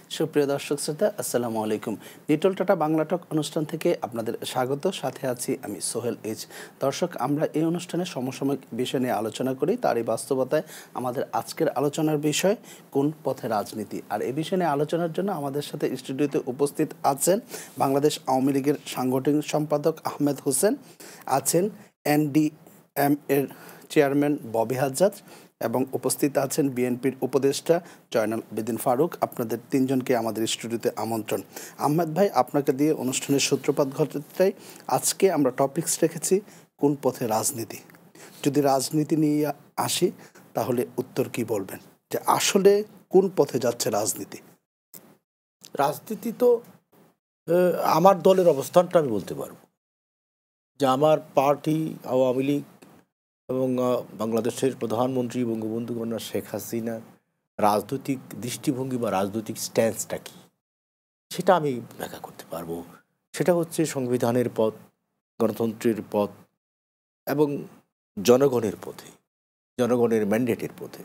সুপ্রিয় দর্শক শ্রোতা, আসসালামু আলাইকুম। লিটল টাটা বাংলা টক অনুষ্ঠান থেকে আপনাদের স্বাগত। সাথে আছি আমি সোহেল এইচ। দর্শক, আমরা এই অনুষ্ঠানে সমসাময়িক বিষয় নিয়ে আলোচনা করি। তারই বাস্তবতায় আমাদের আজকের আলোচনার বিষয় কোন পথে রাজনীতি। আর এই বিষয় নিয়ে আলোচনার জন্য আমাদের সাথে স্টুডিওতে উপস্থিত আছেন বাংলাদেশ আওয়ামী লীগের সাংগঠনিক সম্পাদক আহমেদ হোসেন, আছেন NDM এর চেয়ারম্যান ববি হাজ্জাজ এবং উপস্থিত আছেন বিএনপির উপদেষ্টা জয়নুল আবেদিন ফারুক। আপনাদের তিনজনকে আমাদের স্টুডিওতে আমন্ত্রণ। আহমেদ ভাই, আপনাকে দিয়ে অনুষ্ঠানের সূত্রপাত ঘটাতে চাই। আজকে আমরা টপিকস রেখেছি কোন পথে রাজনীতি। যদি রাজনীতি নিয়ে আসি তাহলে উত্তর কি বলবেন, যে আসলে কোন পথে যাচ্ছে রাজনীতি? রাজনীতি তো আমার দলের অবস্থানটা আমি বলতে পারবো যে আমার পার্টি আওয়ামী লীগ এবং বাংলাদেশের প্রধানমন্ত্রী বঙ্গবন্ধু কন্যা শেখ হাসিনার রাজনৈতিক দৃষ্টিভঙ্গি বা রাজনৈতিক স্ট্যান্সটা কি, সেটা আমি ব্যাখ্যা করতে পারবো। সেটা হচ্ছে সংবিধানের পথ, গণতন্ত্রের পথ এবং জনগণের পথে, জনগণের ম্যান্ডেটের পথে।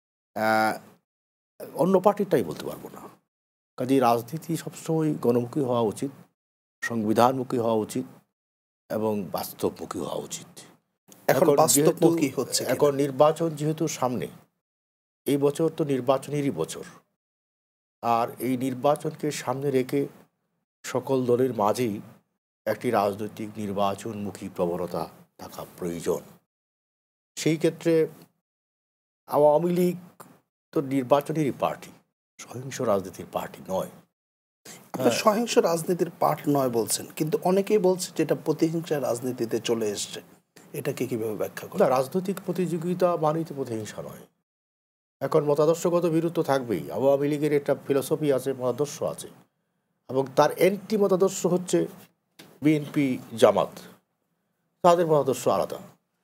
অন্য পার্টিটাই বলতে পারবো না। কাজে রাজনীতি সবসময় গণমুখী হওয়া উচিত, সংবিধানমুখী হওয়া উচিত এবং বাস্তবমুখী হওয়া উচিত। এখন নির্বাচন যেহেতু সামনে, এই বছর তো নির্বাচনেরই বছর, আর এই নির্বাচনকে সামনে রেখে সকল দলের মাঝেই একটি রাজনৈতিক নির্বাচনমুখী প্রবণতা থাকা প্রয়োজন। সেই ক্ষেত্রে আওয়ামী লীগ তো নির্বাচনেরই পার্টি, সহিংস রাজনীতির পার্টি নয়। সহিংস রাজনীতির পার্ট নয় বলছেন, কিন্তু অনেকেই বলছে যেটা প্রতিহিংসা রাজনীতিতে চলে এসছে। এটাকে কিভাবে ব্যাখ্যা করেন? রাজনৈতিক প্রতিযোগিতা মানেই তো প্রতিহিংসা নয়। এখন মতাদর্শগত বিরুদ্ধ থাকবেই। আওয়ামী লীগের একটা ফিলোসফি আছে, মতাদর্শ আছে, এবং তার অ্যান্টি মতাদর্শ হচ্ছে বিএনপি জামাত, তাদের মতাদর্শ আলাদা।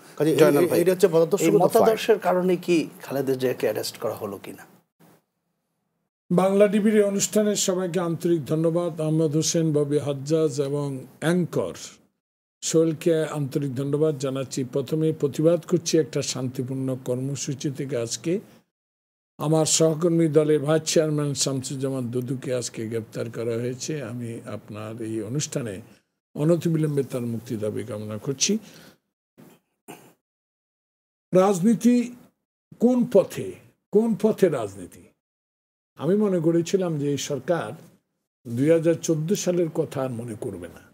মতাদর্শের কারণে কি খালেদা জিয়াকে অ্যারেস্ট করা হলো কিনা? বাংলা টিভির অনুষ্ঠানের সবাইকে আন্তরিক ধন্যবাদ। আহমদ হোসেন, ববি হাজ্জাজ এবং অ্যাঙ্কর সোহেলকে আন্তরিক ধন্যবাদ জানাচ্ছি। প্রথমে প্রতিবাদ করছি একটা শান্তিপূর্ণ কর্মসূচি থেকে আজকে আমার সহকর্মী দলের ভাইস চেয়ারম্যান শামসুজ্জামান দুদুকে আজকে গ্রেপ্তার করা হয়েছে। আমি আপনার এই অনুষ্ঠানে অনতিবিলম্বে তার মুক্তি দাবি কামনা করছি। রাজনীতি কোন পথে রাজনীতি? আমি মনে করেছিলাম যে এই সরকার 2014 সালের কথা আর মনে করবে না।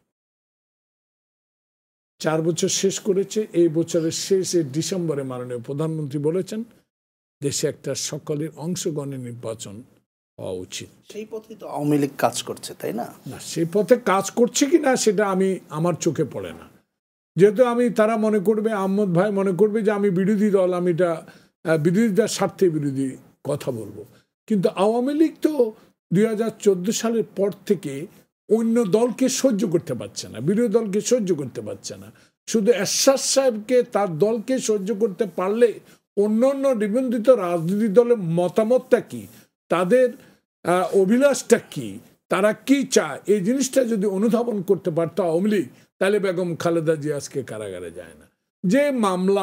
4 বছর শেষ করেছে। এই বছরের শেষে ডিসেম্বরে মাননীয় প্রধানমন্ত্রী বলেছেন দেশে একটা সকলের অংশগ্রহণের নির্বাচন হওয়া উচিত। সেই পথে তো আওয়ামী লীগ কাজ করছে, তাই না? না, সেই পথে কাজ করছে কিনা সেটা আমার চোখে পড়ে না। যেহেতু তারা মনে করবে, আহমদ ভাই মনে করবে যে আমি বিরোধী দল, আমি এটা বিরোধিতার স্বার্থে বিরোধী কথা বলবো। কিন্তু আওয়ামী লীগ তো 2014 সালের পর থেকে অন্য দলকে সহ্য করতে পারছে না, বিরোধী দলকে সহ্য করতে পারছে না। শুধু এরশাদ সাহেবকে, তার দলকে সহ্য করতে পারলে অন্য নিবন্ধিত রাজনৈতিক দলের মতামতটা কি, তাদের অভিলাষটা কি, তারা কি চায়, এই জিনিসটা যদি অনুধাবন করতে পারত আওয়ামী লীগ, তাহলে বেগম খালেদা জিয়া আজকে কারাগারে যায় না। যে মামলা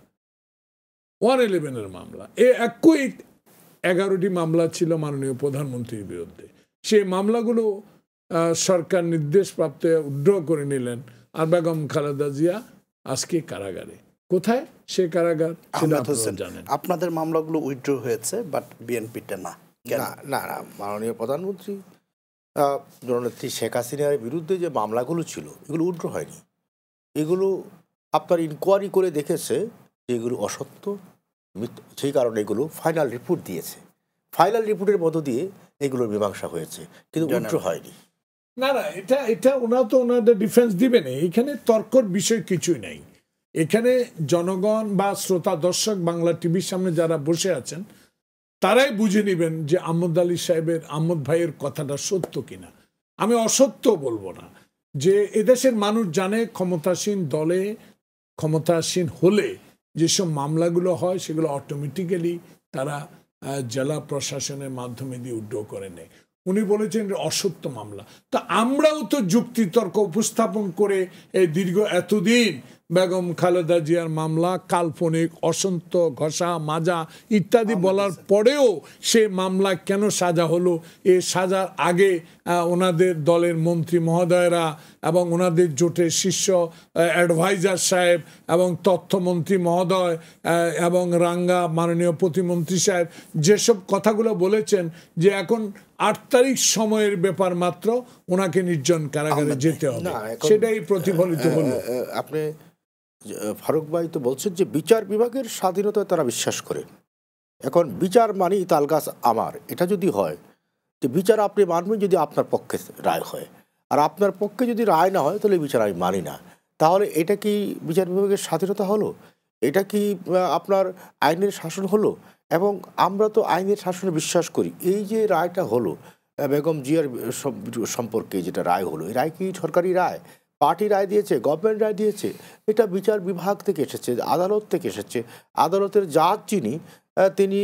111 মামলা, একই 11টি মামলা ছিল মাননীয় প্রধানমন্ত্রীর বিরুদ্ধে। সেই মামলাগুলো সরকার নির্দেশপ্রাপ্ত উইথড্র করে নিলেন, আর বেগম খালেদা জিয়া আজকে কারাগারে। কোথায় সে কারাগার সেটা আপনারা জানেন। আপনাদের মামলাগুলো উইথড্র হয়েছে, বাট বিএনপিটা না। না, মাননীয় প্রধানমন্ত্রী জননেত্রী শেখ হাসিনার বিরুদ্ধে যে মামলাগুলো ছিল এগুলো উইথড্র হয়নি। এগুলো আপনার ইনকোয়ারি করে দেখেছে যে এগুলো অসত্য, সেই কারণে এগুলো ফাইনাল রিপোর্ট দিয়েছে। ফাইনাল রিপোর্টের মধ্য দিয়ে এগুলোর মীমাংসা হয়েছে, কিন্তু উইথড্র হয়নি। না, এটা ওনারা তো ওনাদের ডিফেন্স দিবে না। এখানে তর্কর বিষয় কিছুই নাই। এখানে জনগণ বা শ্রোতা দর্শক বাংলা টিভির সামনে যারা বসে আছেন তারাই বুঝে নেবেন যে আহমদ ভাইয়ের কথাটা সত্য কিনা। আমি অসত্য বলবো না। যে এদেশের মানুষ জানে ক্ষমতাসীন দলে, ক্ষমতাসীন হলে যেসব মামলাগুলো হয় সেগুলো অটোমেটিক্যালি তারা জেলা প্রশাসনের মাধ্যমে দিয়ে উইথড্র করে নেয়। উনি বলেছেন অসত্য মামলা। তা আমরাও তো যুক্তিতর্ক উপস্থাপন করে এই দীর্ঘ এতদিন বেগম খালেদা জিয়ার মামলা কাল্পনিক, অসন্ত, ঘষা মাজা ইত্যাদি বলার পরেও সে মামলা কেন সাজা হলো, এ সাজার আগে ওনাদের দলের মন্ত্রী মহোদয়রা এবং ওনাদের জোটের শীর্ষ অ্যাডভাইজার সাহেব এবং তথ্যমন্ত্রী মহোদয় এবং রাঙ্গা মাননীয় প্রতিমন্ত্রী সাহেব যেসব কথাগুলো বলেছেন যে এখন 8 তারিখ সময়ের ব্যাপার মাত্র, ওনাকে নির্জন কারাগারে যেতে হবে, সেটাই প্রতিফলিত হলো। আপনি ফারুক ভাই তো বলছেন যে বিচার বিভাগের স্বাধীনতায় তারা বিশ্বাস করে। এখন বিচার মানি তালগাছ আমার, এটা যদি হয় যে বিচার আপনি মানবেন যদি আপনার পক্ষে রায় হয়, আর আপনার পক্ষে যদি রায় না হয় তাহলে বিচার আমি মানি না। তাহলে এটা কি বিচার বিভাগের স্বাধীনতা হলো? এটা কি আপনার আইনের শাসন হলো? এবং আমরা তো আইনের শাসনে বিশ্বাস করি। এই যে রায়টা হলো বেগম জিয়ার সম্পর্কে যেটা রায় হলো, এই রায় কি সরকারি রায়? পার্টি রায় দিয়েছে, গভর্নমেন্ট রায় দিয়েছে? এটা বিচার বিভাগ থেকে এসেছে, আদালত থেকে এসেছে। আদালতের জাজ যিনি তিনি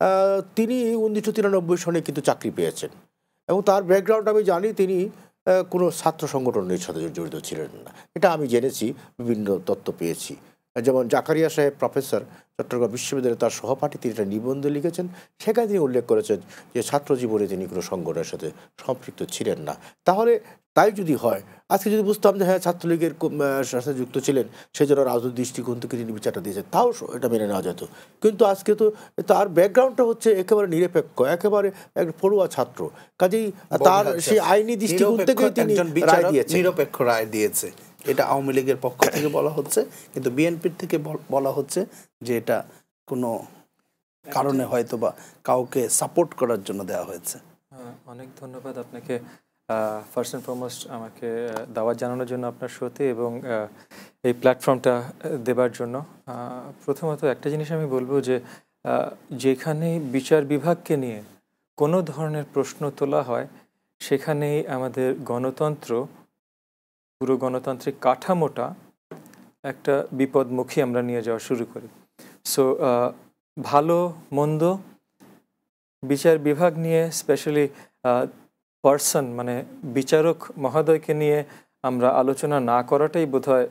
1993 সনে কিন্তু চাকরি পেয়েছেন এবং তার ব্যাকগ্রাউন্ড আমি জানি, তিনি কোনো ছাত্র সংগঠনের সাথে জড়িত ছিলেন না, এটা আমি জেনেছি, বিভিন্ন তথ্য পেয়েছি। যেমন জাকারিয়া সাহেব প্রফেসর, চট্টগ্রাম বিশ্ববিদ্যালয়ে তার সহপাঠী, তিনি একটা নিবন্ধ লিখেছেন, সেখানে তিনি উল্লেখ করেছেন যে ছাত্র জীবনে তিনি কোনো সংগঠনের সাথে সম্পৃক্ত ছিলেন না। তাহলে তাই যদি হয়, আজকে যদি বুঝতাম যে হ্যাঁ ছাত্রলীগের সাথে যুক্ত ছিলেন, সেই জন্য রাজনৈতিক দৃষ্টিকোণ থেকে তিনি বিচারটা দিয়েছেন, তাও এটা মেনে নেওয়া যেত। কিন্তু আজকে তো তার ব্যাকগ্রাউন্ডটা হচ্ছে একেবারে নিরপেক্ষ, একেবারে একটা পড়ুয়া ছাত্র, কাজেই তার সেই আইনি দৃষ্টিকোণ থেকে তিনি রায় দিয়েছেন, নিরপেক্ষ রায় দিয়েছে। এটা আওয়ামী লীগের পক্ষ থেকে বলা হচ্ছে, কিন্তু বিএনপির থেকে বলা হচ্ছে যে এটা কোনো কারণে হয়তো বা কাউকে সাপোর্ট করার জন্য দেওয়া হয়েছে। অনেক ধন্যবাদ আপনাকে ফার্স্ট অ্যান্ড ফরমোস্ট আমাকে দাওয়াত জানানোর জন্য আপনার শোতে এবং এই প্ল্যাটফর্মটা দেবার জন্য। প্রথমত একটা জিনিস আমি বলবো যে যেখানে বিচার বিভাগকে নিয়ে কোনো ধরনের প্রশ্ন তোলা হয়, সেখানেই আমাদের গণতন্ত্র, পুরো গণতান্ত্রিক কাঠামোটা একটা বিপদমুখী আমরা নিয়ে যাওয়া শুরু করি। সো ভালো মন্দ বিচার বিভাগ নিয়ে, স্পেশালি পার্সন মানে বিচারক মহোদয়কে নিয়ে আমরা আলোচনা না করাটাই বোধহয়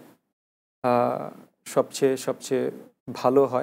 সবচেয়ে ভালো হয়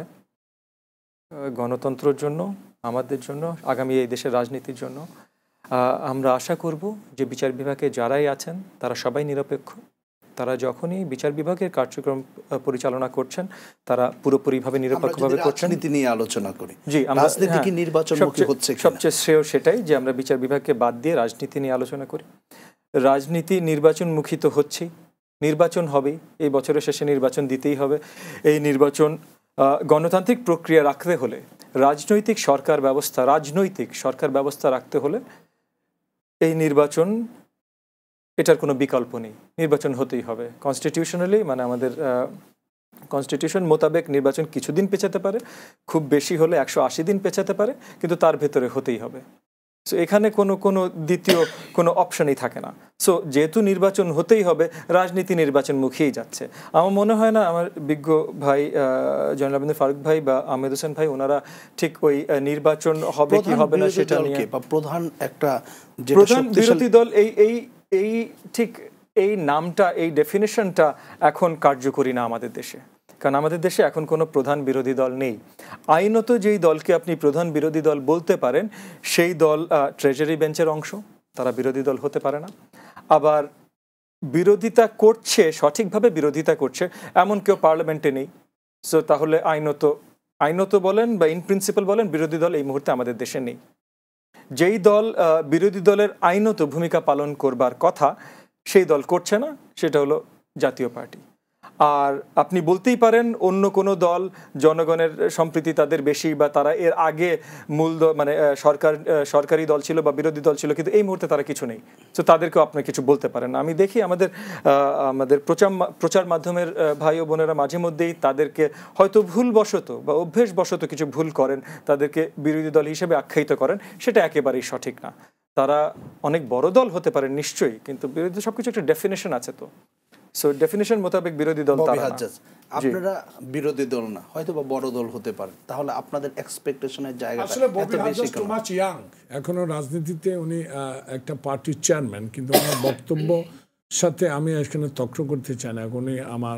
গণতন্ত্রের জন্য, আমাদের জন্য, আগামী এই দেশের রাজনীতির জন্য। আমরা আশা করব যে বিচার বিভাগে যারাই আছেন তারা সবাই নিরপেক্ষ। তারা যখনই বিচার বিভাগের কার্যক্রম পরিচালনা করছেন তারা পুরোপুরিভাবে নিরপেক্ষভাবে করছেন। রাজনীতি নিয়ে আলোচনা করি, জি, রাজনীতি কি নির্বাচনমুখী হচ্ছে? সবচেয়ে শ্রেয় সেটাই যে আমরা বিচার বিভাগকে বাদ দিয়ে রাজনীতি নিয়ে আলোচনা করি। রাজনীতি নির্বাচনমুখী তো হচ্ছেই, নির্বাচন হবেই, এই বছরের শেষে নির্বাচন দিতেই হবে। এই নির্বাচন গণতান্ত্রিক প্রক্রিয়া রাখতে হলে, রাজনৈতিক সরকার ব্যবস্থা রাখতে হলে এই নির্বাচন, এটার কোনো বিকল্প নেই, নির্বাচন হতেই হবে। কনস্টিটিউশনালি মানে আমাদের কনস্টিটিউশন মোতাবেক নির্বাচন কিছুদিন পেছাতে পারে, খুব বেশি হলে 180 দিন পেছাতে পারে, কিন্তু তার ভেতরে হতেই হবে। সো এখানে কোনো দ্বিতীয় কোনো অপশনই থাকে না। সো যেহেতু নির্বাচন হতেই হবে, রাজনীতি নির্বাচনমুখীই যাচ্ছে। আমার মনে হয় না আমার বিজ্ঞ ভাই জয়নুল আবেদিন ফারুক ভাই বা আহমেদ হোসেন ভাই ওনারা ঠিক ওই নির্বাচন হবে কি হবে না সেটা নিয়ে, প্রধান বিরোধী দল এই ঠিক এই নামটা, এই ডেফিনেশনটা এখন কার্যকরী না আমাদের দেশে। কারণ আমাদের দেশে এখন কোনো প্রধান বিরোধী দল নেই। আইনত যেই দলকে আপনি প্রধান বিরোধী দল বলতে পারেন, সেই দল ট্রেজারি বেঞ্চের অংশ, তারা বিরোধী দল হতে পারে না। আবার বিরোধিতা করছে, সঠিকভাবে বিরোধিতা করছে এমন কেউ পার্লামেন্টে নেই। সো তাহলে আইনত বলেন বা ইন প্রিন্সিপাল বলেন, বিরোধী দল এই মুহূর্তে আমাদের দেশে নেই। যেই দল বিরোধী দলের আইনত ভূমিকা পালন করবার কথা, সেই দল করছে না, সেটা হলো জাতীয় পার্টি। আর আপনি বলতেই পারেন অন্য কোনো দল, জনগণের সম্প্রীতি তাদের বেশি, বা তারা এর আগে মূল মানে সরকারি দল ছিল বা বিরোধী দল ছিল, কিন্তু এই মুহূর্তে তারা কিছু নেই। তো তাদেরকেও আপনি কিছু বলতে পারেন না। আমি দেখি আমাদের প্রচার মাধ্যমের ভাই ও বোনেরা মাঝে মধ্যেই তাদেরকে হয়তো ভুলবশত বা অভ্যেসবশত কিছু ভুল করেন, তাদেরকে বিরোধী দল হিসেবে আখ্যায়িত করেন, সেটা একেবারেই সঠিক না। তারা অনেক বড় দল হতে পারেন নিশ্চয়ই, কিন্তু বিরোধী সবকিছু একটা ডেফিনেশন আছে। তো সো ডেফিনেশন মোতাবেক বিরোধী দল তারা না। আপনারা বিরোধী দল না, হয়তো বা বড় দল হতে পারে, তাহলে আপনাদের এক্সপেকটেশনের জায়গাটা আসলে Bobby Hajjaj too much young, এখনো রাজনীতিতে উনি একটা পার্টির চেয়ারম্যান, কিন্তু ওনার বক্তব্য সাথে আমি এখানে তর্ক করতে চাই না। উনি আমার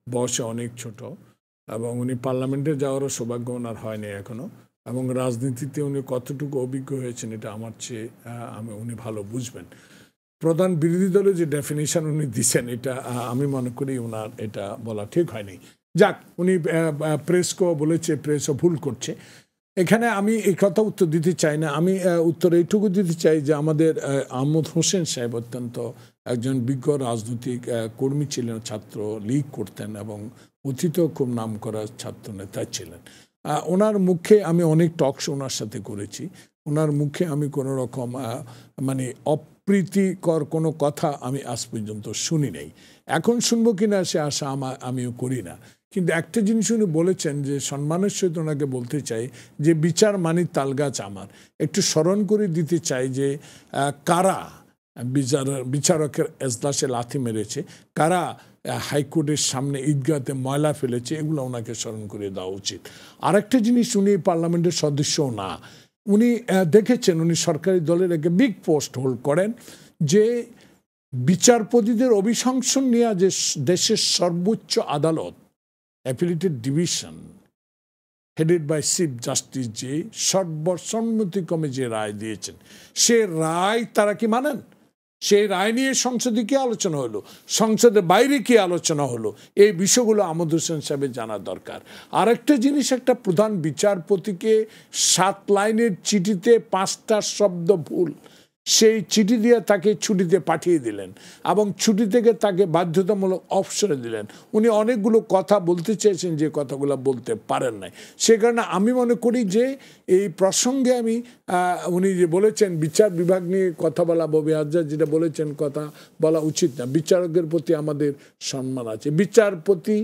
বয়সে অনেক ছোট, এবং উনি পার্লামেন্টে যাওয়ারও সৌভাগ্য ওনার হয়নি এখনো, এবং রাজনীতিতে উনি কতটুকু অভিজ্ঞ হয়েছেন এটা আমার চেয়ে উনি ভালো বুঝবেন। প্রধান বিরোধী দলের যে ডেফিনেশন উনি দিচ্ছেন এটা আমি মনে করি ওনার এটা বলা ঠিক হয়নি। যাক, উনি প্রেসকেও বলেছে, প্রেসও ভুল করছে। এখানে আমি এই কথা উত্তর দিতে চাই না, আমি উত্তর এইটুকু দিতে চাই যে আমাদের আহমদ হোসেন সাহেব অত্যন্ত একজন বিজ্ঞ রাজনৈতিক কর্মী ছিলেন, ছাত্র লীগ করতেন এবং অতীতেও খুব নাম করা ছাত্র নেতা ছিলেন। ওনার মুখে আমি অনেক টক শো ওনার সাথে করেছি, ওনার মুখে আমি কোনো রকম মানে অপ্রীতিকর কোনো কথা আমি আজ পর্যন্ত শুনি নাই। এখন শুনবো কিনা সে আশা আমিও করি না। কিন্তু একটা জিনিস উনি বলেছেন যে সম্মানের সহিত ওনাকে বলতে চাই যে বিচার মানি তালগাছ আমার। একটু স্মরণ করে দিতে চাই যে কারা বিচারকের এজলাসে লাথি মেরেছে, কারা হাইকোর্টের সামনে ঈদগাহতে ময়লা ফেলেছে, এগুলো ওনাকে স্মরণ করে দেওয়া উচিত। আরেকটা জিনিস, উনি পার্লামেন্টের সদস্যও না, উনি দেখেছেন উনি সরকারি দলের একটা বিগ পোস্ট হোল্ড করেন, যে বিচারপতিদের অভিশংসন নিয়ে যে দেশের সর্বোচ্চ আদালত appellate division headed by chief justice যে সর্বসম্মতিক্রমে যে রায় দিয়েছেন, সে রায় তারা কি মানেন? সেই রায় নিয়ে সংসদে কি আলোচনা হলো, সংসদের বাইরে কি আলোচনা হলো, এই বিষয়গুলো আহমদ হোসেন সাহেবের জানা দরকার। আরেকটা জিনিস, একটা প্রধান বিচারপতিকে 7 লাইনের চিঠিতে 5টা শব্দ ভুল, সেই চিঠি দিয়ে তাকে ছুটিতে পাঠিয়ে দিলেন এবং ছুটি থেকে তাকে বাধ্যতামূলক অবসরে দিলেন। উনি অনেকগুলো কথা বলতে চেয়েছেন যে কথাগুলো বলতে পারেন নাই। সে কারণে আমি মনে করি যে এই প্রসঙ্গে উনি যে বলেছেন বিচার বিভাগ নিয়ে কথা বলা, ববি হাজজাজ যেটা বলেছেন কথা বলা উচিত না। বিচারকের প্রতি আমাদের সম্মান আছে। বিচারপতি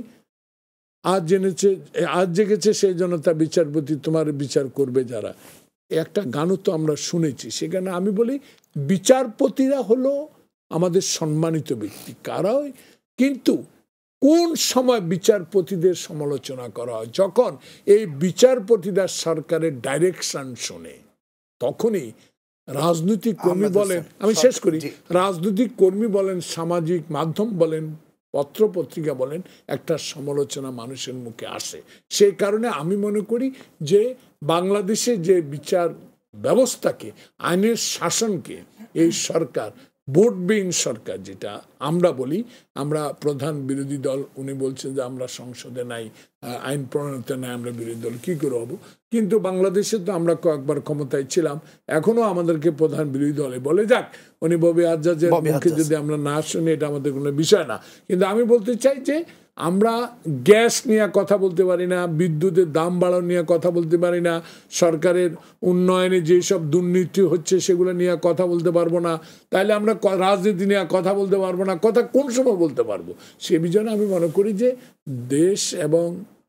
আজ জেগেছে সেই জন্য তা বিচারপতি তোমার বিচার করবে যারা, একটা গানও তো আমরা শুনেছি। সেখানে আমি বলি বিচারপতিরা হলো আমাদের সম্মানিত ব্যক্তি, কারাই, কিন্তু কোন সময় বিচারপতিদের সমালোচনা করা হয়? যখন এই বিচারপতিরা সরকারের ডাইরেকশন শোনে, তখনই রাজনৈতিক কর্মী বলেন, আমি শেষ করি, রাজনৈতিক কর্মী বলেন, সামাজিক মাধ্যম বলেন, পত্রপত্রিকা বলেন, একটা সমালোচনা মানুষের মুখে আসে। সেই কারণে আমি মনে করি যে বাংলাদেশে যে বিচার ব্যবস্থাকে, আইনের শাসনকে এই সরকার, ভোটবিহীন সরকার যেটা আমরা বলি, আমরা প্রধান বিরোধী দল, উনি বলছেন যে আমরা সংসদে নাই, আইন প্রণয়নতে নাই, আমরা বিরোধী দল কী করে হব? কিন্তু বাংলাদেশে তো আমরা কয়েকবার ক্ষমতায় ছিলাম, এখনো আমাদেরকে প্রধান বিরোধী দলে বলে। যাক, উনি ববি হাজজাজের মুখে যদি আমরা না শুনি এটা আমাদের কোনো বিষয় না। কিন্তু আমি বলতে চাই যে আমরা গ্যাস নিয়ে কথা বলতে পারি না, বিদ্যুতের দাম বাড়ানো নিয়ে কথা বলতে পারি না, সরকারের উন্নয়নে যেসব দুর্নীতি হচ্ছে সেগুলো নিয়ে কথা বলতে পারবো না, তাইলে আমরা রাজনীতি নিয়ে কথা বলতে পারবো না। কথা কোন সময় বলতে পারবো? সে বিষয়ে আমি মনে করি যে দেশ এবং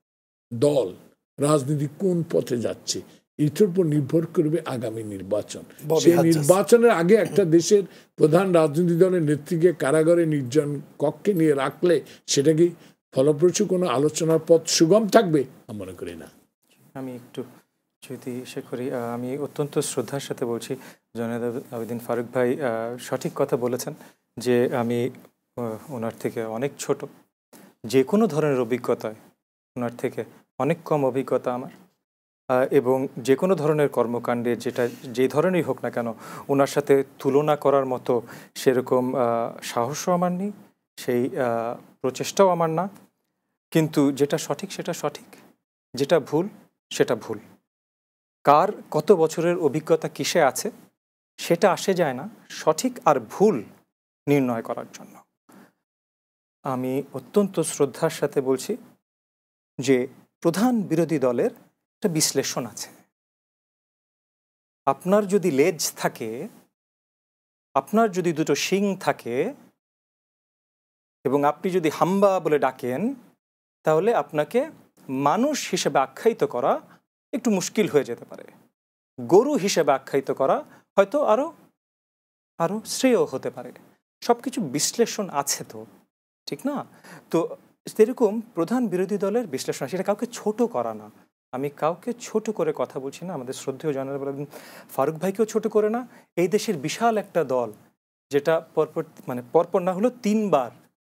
দল, রাজনীতি কোন পথে যাচ্ছে এটার উপর নির্ভর করবে আগামী নির্বাচন। সেই নির্বাচনের আগে একটা দেশের প্রধান রাজনৈতিক দলের নেত্রীকে কারাগারে নির্জন কক্ষে নিয়ে রাখলে সেটা কি ফলপ্রসূ কোনো আলোচনার পথ সুগম থাকবে? আমি মনে করি না। আমি একটু যদি সে করি, আমি অত্যন্ত শ্রদ্ধার সাথে বলছি, জনাব আবদিন ফারুক ভাই সঠিক কথা বলেছেন যে আমি ওনার থেকে অনেক ছোট, যে কোনো ধরনের অভিজ্ঞতায় ওনার থেকে অনেক কম অভিজ্ঞতা আমার, এবং যে কোনো ধরনের কর্মকাণ্ডে যে ধরনেরই হোক না কেন ওনার সাথে তুলনা করার মতো সেরকম সাহসও আমার নেই, সেই প্রচেষ্টাও আমার না। কিন্তু যেটা সঠিক সেটা সঠিক, যেটা ভুল সেটা ভুল। কার কত বছরের অভিজ্ঞতা কিসে আছে সেটা আসে যায় না সঠিক আর ভুল নির্ণয় করার জন্য। আমি অত্যন্ত শ্রদ্ধার সাথে বলছি যে প্রধান বিরোধী দলের একটা বিশ্লেষণ আছে। আপনার যদি লেজ থাকে, আপনার যদি দুটো শিং থাকে এবং আপনি যদি হাম্বা বলে ডাকেন, তাহলে আপনাকে মানুষ হিসেবে আখ্যায়িত করা একটু মুশকিল হয়ে যেতে পারে। গরু হিসেবে আখ্যায়িত করা হয়তো আরো শ্রেয় হতে পারে। সব কিছু বিশ্লেষণ আছে তো, ঠিক না? তো সেরকম প্রধান বিরোধী দলের বিশ্লেষণ, সেটা কাউকে ছোট করা না। আমি কাউকে ছোট করে কথা বলছি না, আমাদের শ্রদ্ধেয় জনাব ফারুক ভাইকেও ছোট করে না। এই দেশের বিশাল একটা দল যেটা পরপর না হলো 3বার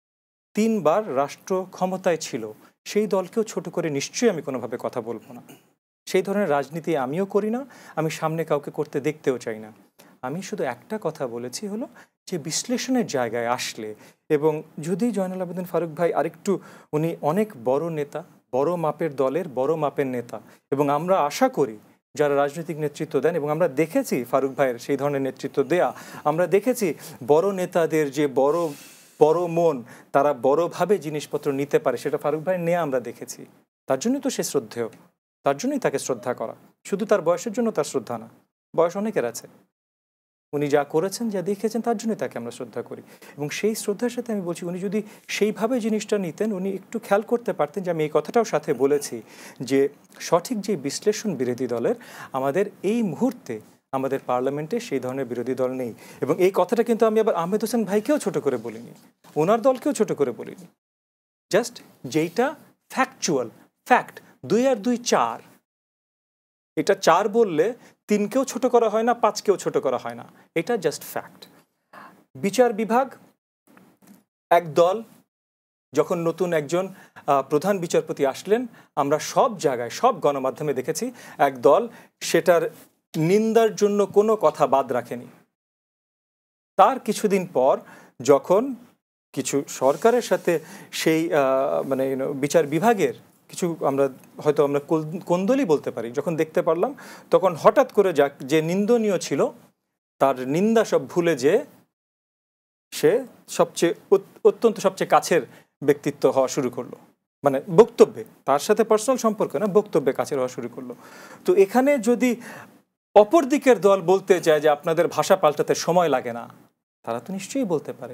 3 বার রাষ্ট্র ক্ষমতায় ছিল সেই দলকেও ছোট করে নিশ্চয়ই আমি কোনোভাবে কথা বলবো না। সেই ধরনের রাজনীতি আমিও করি না, আমি সামনে কাউকে করতে দেখতেও চাই না। আমি শুধু একটা কথা বলেছি হলো যে বিশ্লেষণের জায়গায় আসলে, এবং যদি জয়নুল আবেদিন ফারুক ভাই আরেকটু, উনি অনেক বড় নেতা, বড় মাপের দলের বড় মাপের নেতা, এবং আমরা আশা করি যারা রাজনৈতিক নেতৃত্ব দেন, এবং আমরা দেখেছি ফারুক ভাইয়ের সেই ধরনের নেতৃত্ব দেয়া, আমরা দেখেছি বড় নেতাদের যে বড় বড় মন, তারা বড়ভাবে জিনিসপত্র নিতে পারে, সেটা ফারুক ভাইয়ের নেয়া আমরা দেখেছি। তার জন্যই তো সে শ্রদ্ধেয়, তার জন্যই তাকে শ্রদ্ধা করা, শুধু তার বয়সের জন্য তার শ্রদ্ধা না, বয়স অনেকের আছে, উনি যা করেছেন যা দেখিয়েছেন তার জন্যই তাকে আমরা শ্রদ্ধা করি। এবং সেই শ্রদ্ধার সাথে আমি বলছি, উনি যদি সেইভাবে জিনিসটা নিতেন, উনি একটু খেয়াল করতে পারতেন যে আমি এই কথাটাও সাথে বলেছি যে সঠিক যে বিশ্লেষণ বিরোধী দলের, আমাদের এই মুহূর্তে আমাদের পার্লামেন্টে সেই ধরনের বিরোধী দল নেই। এবং এই কথাটা কিন্তু আমি আবার আহমেদ হোসেন ভাইকেও ছোট করে বলিনি, ওনার দলকেও ছোট করে বলিনি, জাস্ট যেইটা ফ্যাকচুয়াল, ফ্যাক্ট, 2 আর 2 4, এটা 4 বললে 3কেও ছোট করা হয় না, 5কেও ছোট করা হয় না, এটা জাস্ট ফ্যাক্ট। বিচার বিভাগ এক দল, যখন নতুন একজন প্রধান বিচারপতি আসলেন, আমরা সব জায়গায় সব গণমাধ্যমে দেখেছি এক দল সেটার নিন্দার জন্য কোনো কথা বাদ রাখেনি। তার কিছুদিন পর যখন কিছু সরকারের সাথে সেই মানে বিচার বিভাগের কিছু আমরা হয়তো আমরা কোন্দলই বলতে পারি, যখন দেখতে পারলাম, তখন হঠাৎ করে যে নিন্দনীয় ছিল তার নিন্দা সব ভুলে যে সে অত্যন্ত সবচেয়ে কাছের ব্যক্তিত্ব হওয়া শুরু করলো, মানে বক্তব্যে, তার সাথে পার্সোনাল সম্পর্ক না, বক্তব্যে কাছের হওয়া শুরু করলো। তো এখানে যদি অপর দিকের দল বলতে চায় যে আপনাদের ভাষা পাল্টাতে সময় লাগে না, তারা তো নিশ্চয়ই বলতে পারে।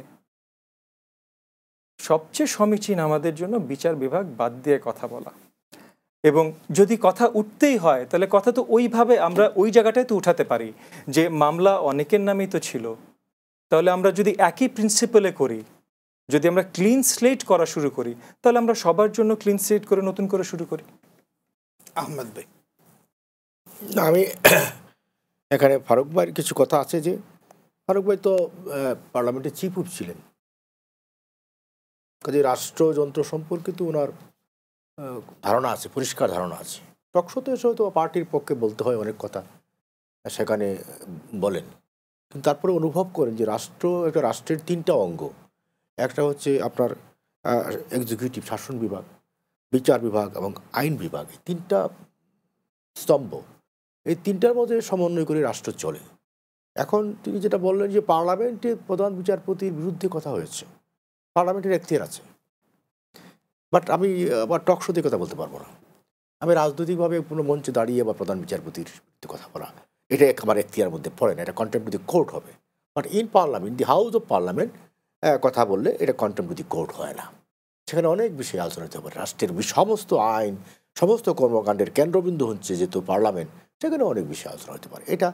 সবচেয়ে সমীচীন আমাদের জন্য বিচার বিভাগ বাদ দিয়ে কথা বলা, এবং যদি কথা উঠতেই হয় তাহলে কথা তো ওইভাবে আমরা ওই জায়গাটায় তো উঠাতে পারি যে মামলা অনেকের নামেই তো ছিল, তাহলে আমরা যদি একই প্রিন্সিপালে করি, যদি আমরা ক্লিন স্লেট করা শুরু করি, তাহলে আমরা সবার জন্য ক্লিন স্লেট করে নতুন করে শুরু করি। আহমদ ভাই, আমি এখানে ফারুক ভাইয়ের কিছু কথা আছে, যে ফারুক ভাই তো পার্লামেন্টের চিফ হুইপ ছিলেন, কাজে রাষ্ট্রযন্ত্র সম্পর্কিত ওনার ধারণা আছে, পরিষ্কার ধারণা আছে। টকশোতে এসে হয়তো পার্টির পক্ষে বলতে হয় অনেক কথা, সেখানে বলেন, কিন্তু তারপরে অনুভব করেন যে একটা রাষ্ট্রের 3টা অঙ্গ, একটা হচ্ছে আপনার এক্সিকিউটিভ শাসন বিভাগ, বিচার বিভাগ এবং আইন বিভাগ, এই 3টা স্তম্ভ, এই 3টার মধ্যে সমন্বয় করে রাষ্ট্র চলে। এখন তিনি যেটা বললেন যে পার্লামেন্টে প্রধান বিচারপতির বিরুদ্ধে কথা হয়েছে, পার্লামেন্টের এখতিয়ার আছে, বাট আমি আবার টকশোতে কথা বলতে পারবো না, আমি রাজনৈতিকভাবে কোনো মঞ্চে দাঁড়িয়ে বা প্রধান বিচারপতির বিরুদ্ধে কথা বলা, এটা আমার এখতিয়ার মধ্যে পড়ে না, এটা কন্টেম্প্ট অফ দি কোর্ট হবে। But in parliament, the house of parliament কথা বললে এটা কন্টেম্প্ট অফ দি কোর্ট হয় না, সেখানে অনেক বিষয়ে আলোচনা হতে পারে। রাষ্ট্রের সমস্ত আইন, সমস্ত কর্মকাণ্ডের কেন্দ্রবিন্দু হচ্ছে যেহেতু পার্লামেন্ট, সেখানে অনেক বিষয়ে আলোচনা হতে পারে। এটা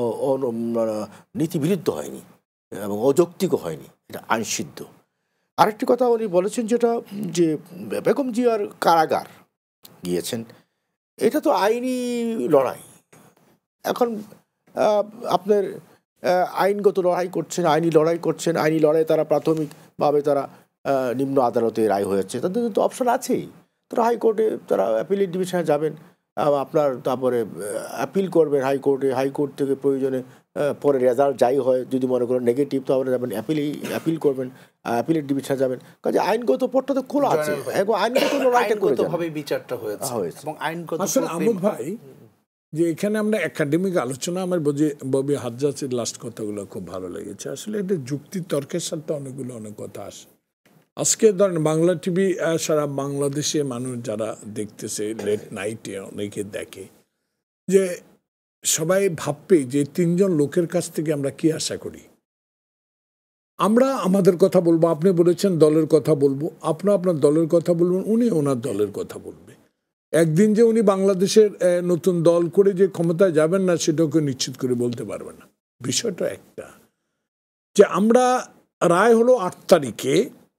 নীতিবিরুদ্ধ হয়নি এবং অযৌক্তিকও হয়নি, এটা আইনসিদ্ধ। আরেকটি কথা উনি বলেছেন যেটা, যে বেগম জিয়ার কারাগার গিয়েছেন, এটা তো আইনি লড়াই। এখন আপনার আইনগত লড়াই করছেন, আইনি লড়াই করছেন, আইনি লড়াই তারা প্রাথমিকভাবে তারা নিম্ন আদালতে রায় হয়েছে, তাদের তো অপশন আছেই, তারা হাইকোর্টে, তারা অ্যাপিলেট ডিভিশনে যাবেন, আপনার তারপরে অ্যাপিল করবেন হাইকোর্টে, হাইকোর্ট থেকে প্রয়োজনে পরে রেজাল্ট যাই হয়, যদি মনে করেন নেগেটিভ, তাহলে যাবেন অ্যাপিল করবেন, অ্যাপিলেট ডিভিশনে যাবেন। কাজে আইনগত পথটা তো খোলা আছে, আইনগত লড়াইটা করে আইনগতভাবে বিচারটা হয়েছে এবং আইনগত। আসলে আহমদ ভাই, যে এখানে আমরা একাডেমিক আলোচনা, আমার ববি হাজ্জাজের লাস্ট কথাগুলো খুব ভালো লেগেছে। আসলে এটা যুক্তি তর্কের সাথে অনেক কথা আসে। আজকে ধরেন বাংলা টিভি সারা বাংলাদেশে মানুষ যারা দেখতেছে, লেট নাইটে অনেকে দেখে, যে সবাই ভাববে যে 3জন লোকের কাছ থেকে আমরা কি আশা করি। আমরা আমাদের কথা বলবো, আপনি বলেছেন দলের কথা বলবো, আপনার দলের কথা বলবেন, উনি ওনার দলের কথা বলবে। একদিন যে উনি বাংলাদেশের নতুন দল করে যে ক্ষমতায় যাবেন না, সেটাকে নিশ্চিত করে বলতে পারবে না। বিষয়টা একটা, যে আমরা রায় হলো 8 তারিখে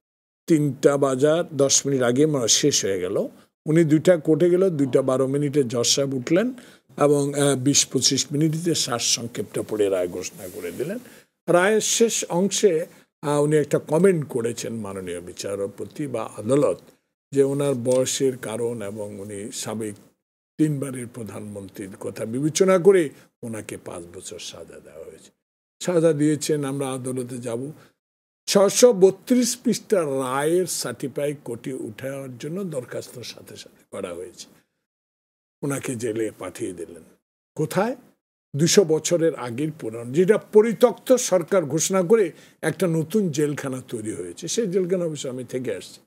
3:10 আগে শেষ হয়ে গেল, উনি 2টা কোর্টে গেল, 2:12 জজ সাহেব উঠলেন এবং 20-25 মিনিটে সারসংক্ষেপটা পড়ে রায় ঘোষণা করে দিলেন। রায়ের শেষ অংশে উনি একটা কমেন্ট করেছেন মাননীয় বিচারপতি বা আদালত, যে ওনার বয়সের কারণ এবং উনি সাবেক 3 বারের প্রধানমন্ত্রীর কথা বিবেচনা করে ওনাকে 5 বছর সাজা দেওয়া হয়েছে। সাজা দিয়েছেন, আমরা আদালতে যাব। 632 পৃষ্ঠার রায়ের সার্টিফাই কোর্টে উঠার জন্য দরখাস্তর সাথে সাথে করা হয়েছে। ওনাকে জেলে পাঠিয়ে দিলেন। কোথায়? 200 বছরের আগের পুরাণ, যেটা পরিত্যক্ত সরকার ঘোষণা করে একটা নতুন জেলখানা তৈরি হয়েছে। সেই জেলখানা অবশ্য আমি থেকে আসছি।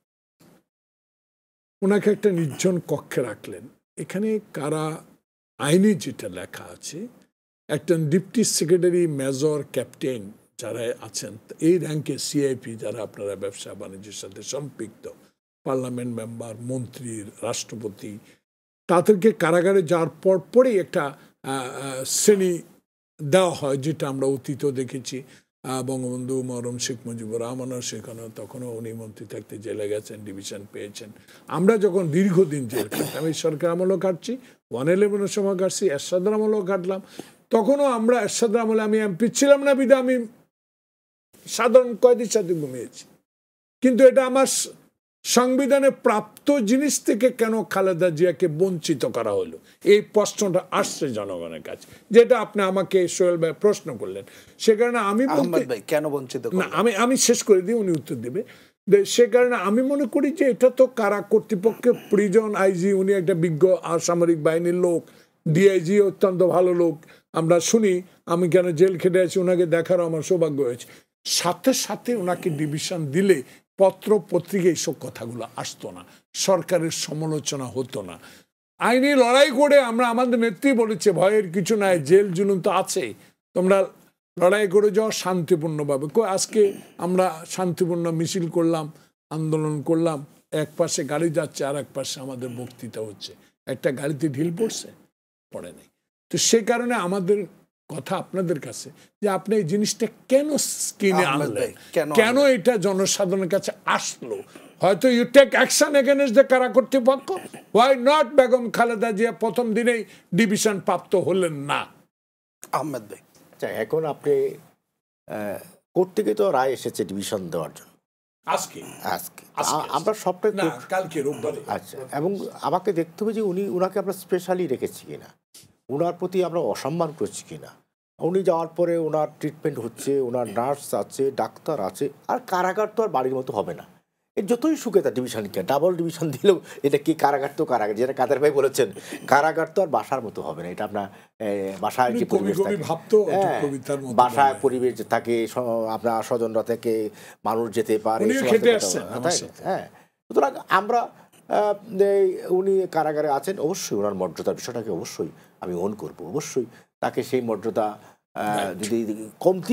ওনাকে একটা নির্জন কক্ষে রাখলেন। এখানে কারা আইনে যেটা লেখা আছে, একটা ডিপটি সেক্রেটারি, মেজর, ক্যাপ্টেন যারা আছেন এই র্যাঙ্কে, সিআইপি যারা আপনারা ব্যবসা বাণিজ্যের সাথে সম্পৃক্ত, পার্লামেন্ট মেম্বার, মন্ত্রী, রাষ্ট্রপতি, তাদেরকে কারাগারে যাওয়ার পরপরই একটা শ্রেণী দেওয়া হয়, যেটা আমরা অতীতও দেখেছি। বঙ্গবন্ধু মরম শেখ মুজিবুর রহমানও সেখানে, তখনও উনি মন্ত্রী থাকতে জেলে গেছেন, ডিভিশন পেয়েছেন। আমরা যখন দীর্ঘদিন জেল কাটতাম, এই সরকার আমলেও কাটছি, 111-এর সময় কাটছি, এরশাদের আমলেও কাটলাম। তখনও আমরা এরশাদের আমলে, আমি এমপি ছিলাম না বিধা আমি সাধারণ কয়েদির সাথে ঘুমিয়েছি। কিন্তু এটা আমার সংবিধানে প্রাপ্ত জিনিস থেকে কেন খালেদা জিয়াকে বঞ্চিত করা হলো, এই প্রশ্নটা আসছে জনগণের কাছে, যেটা আপনি আমাকে সোহেল ভাই প্রশ্ন করলেন। সে কারণে আমি কেন বঞ্চিত না, আমি শেষ করে দিই, উনি উত্তর দেবে। সে কারণে আমি মনে করি যে এটা তো কারা কর্তৃপক্ষের প্রিজন আইজি, উনি একটা বিজ্ঞ সামরিক বাহিনীর লোক, ডিআইজি অত্যন্ত ভালো লোক, আমরা শুনি। আমি কেন জেল খেটে আছি, ওনাকে দেখারও আমার সৌভাগ্য হয়েছে। সাথে সাথে ওনাকে ডিভিশন দিলে পত্র পত্রিকা এইসব কথাগুলো আসতো না, সরকারের সমালোচনা হতো না। আইনি লড়াই করে আমরা, আমাদের নেত্রী বলেছে ভয়ের কিছু নাই, জেল জুলুম তো আছে, তোমরা লড়াই করে যাও শান্তিপূর্ণভাবে। আজকে আমরা শান্তিপূর্ণ মিছিল করলাম, আন্দোলন করলাম, এক পাশে গাড়ি যাচ্ছে আর এক পাশে আমাদের বক্তৃতা হচ্ছে। একটা গাড়িতে ঢিল পড়ছে? পড়ে নাই। তো সে কারণে আমাদের কথা আপনাদের কাছে, যে আপনি এই জিনিসটা কেন স্ক্রিনে আনলেন, কেন এটা জনসাধারণের কাছে আসলো? হয়তো you take action against the কারা কর্তৃপক্ষ। হোয়াই নট বেগম খালেদা জিয়া প্রথম দিনেই ডিভিশন প্রাপ্ত হলেন না? আহমেদ ভাই, এখন আপনি কোর্ট থেকে তো রায় এসেছে ডিভিশন দেওয়ার জন্য আজকে আমরা সবটাই কালকে রোববারে। আচ্ছা, এবং আমাকে দেখতে হবে যে ওনাকে আমরা স্পেশালি রেখেছি কিনা, ওনার প্রতি আমরা অসম্মান করছি কিনা। উনি যাওয়ার পরে ওনার ট্রিটমেন্ট হচ্ছে, ওনার নার্স আছে, ডাক্তার আছে। আর কারাগার তো আর বাড়ির মতো হবে না, এর যতই সুখে তার ডিভিশন, ডাবল ডিভিশন দিলেও এটা কি কারাগার, তো কারাগার, যেটা কাদের ভাই বলেছেন, কারাগার তো আর বাসার মতো হবে না। এটা আপনার বাসায় যে পরিবেশ থাকে, বাসায় পরিবেশ থাকে, আপনার স্বজনরা থেকে মানুষ যেতে পারে, হ্যাঁ। সুতরাং আমরা উনি কারাগারে আছেন, অবশ্যই ওনার মর্যাদার বিষয়টাকে অবশ্যই আমি ওন করবো। অবশ্যই তাকে সেই মর্যাদা যদি কমতি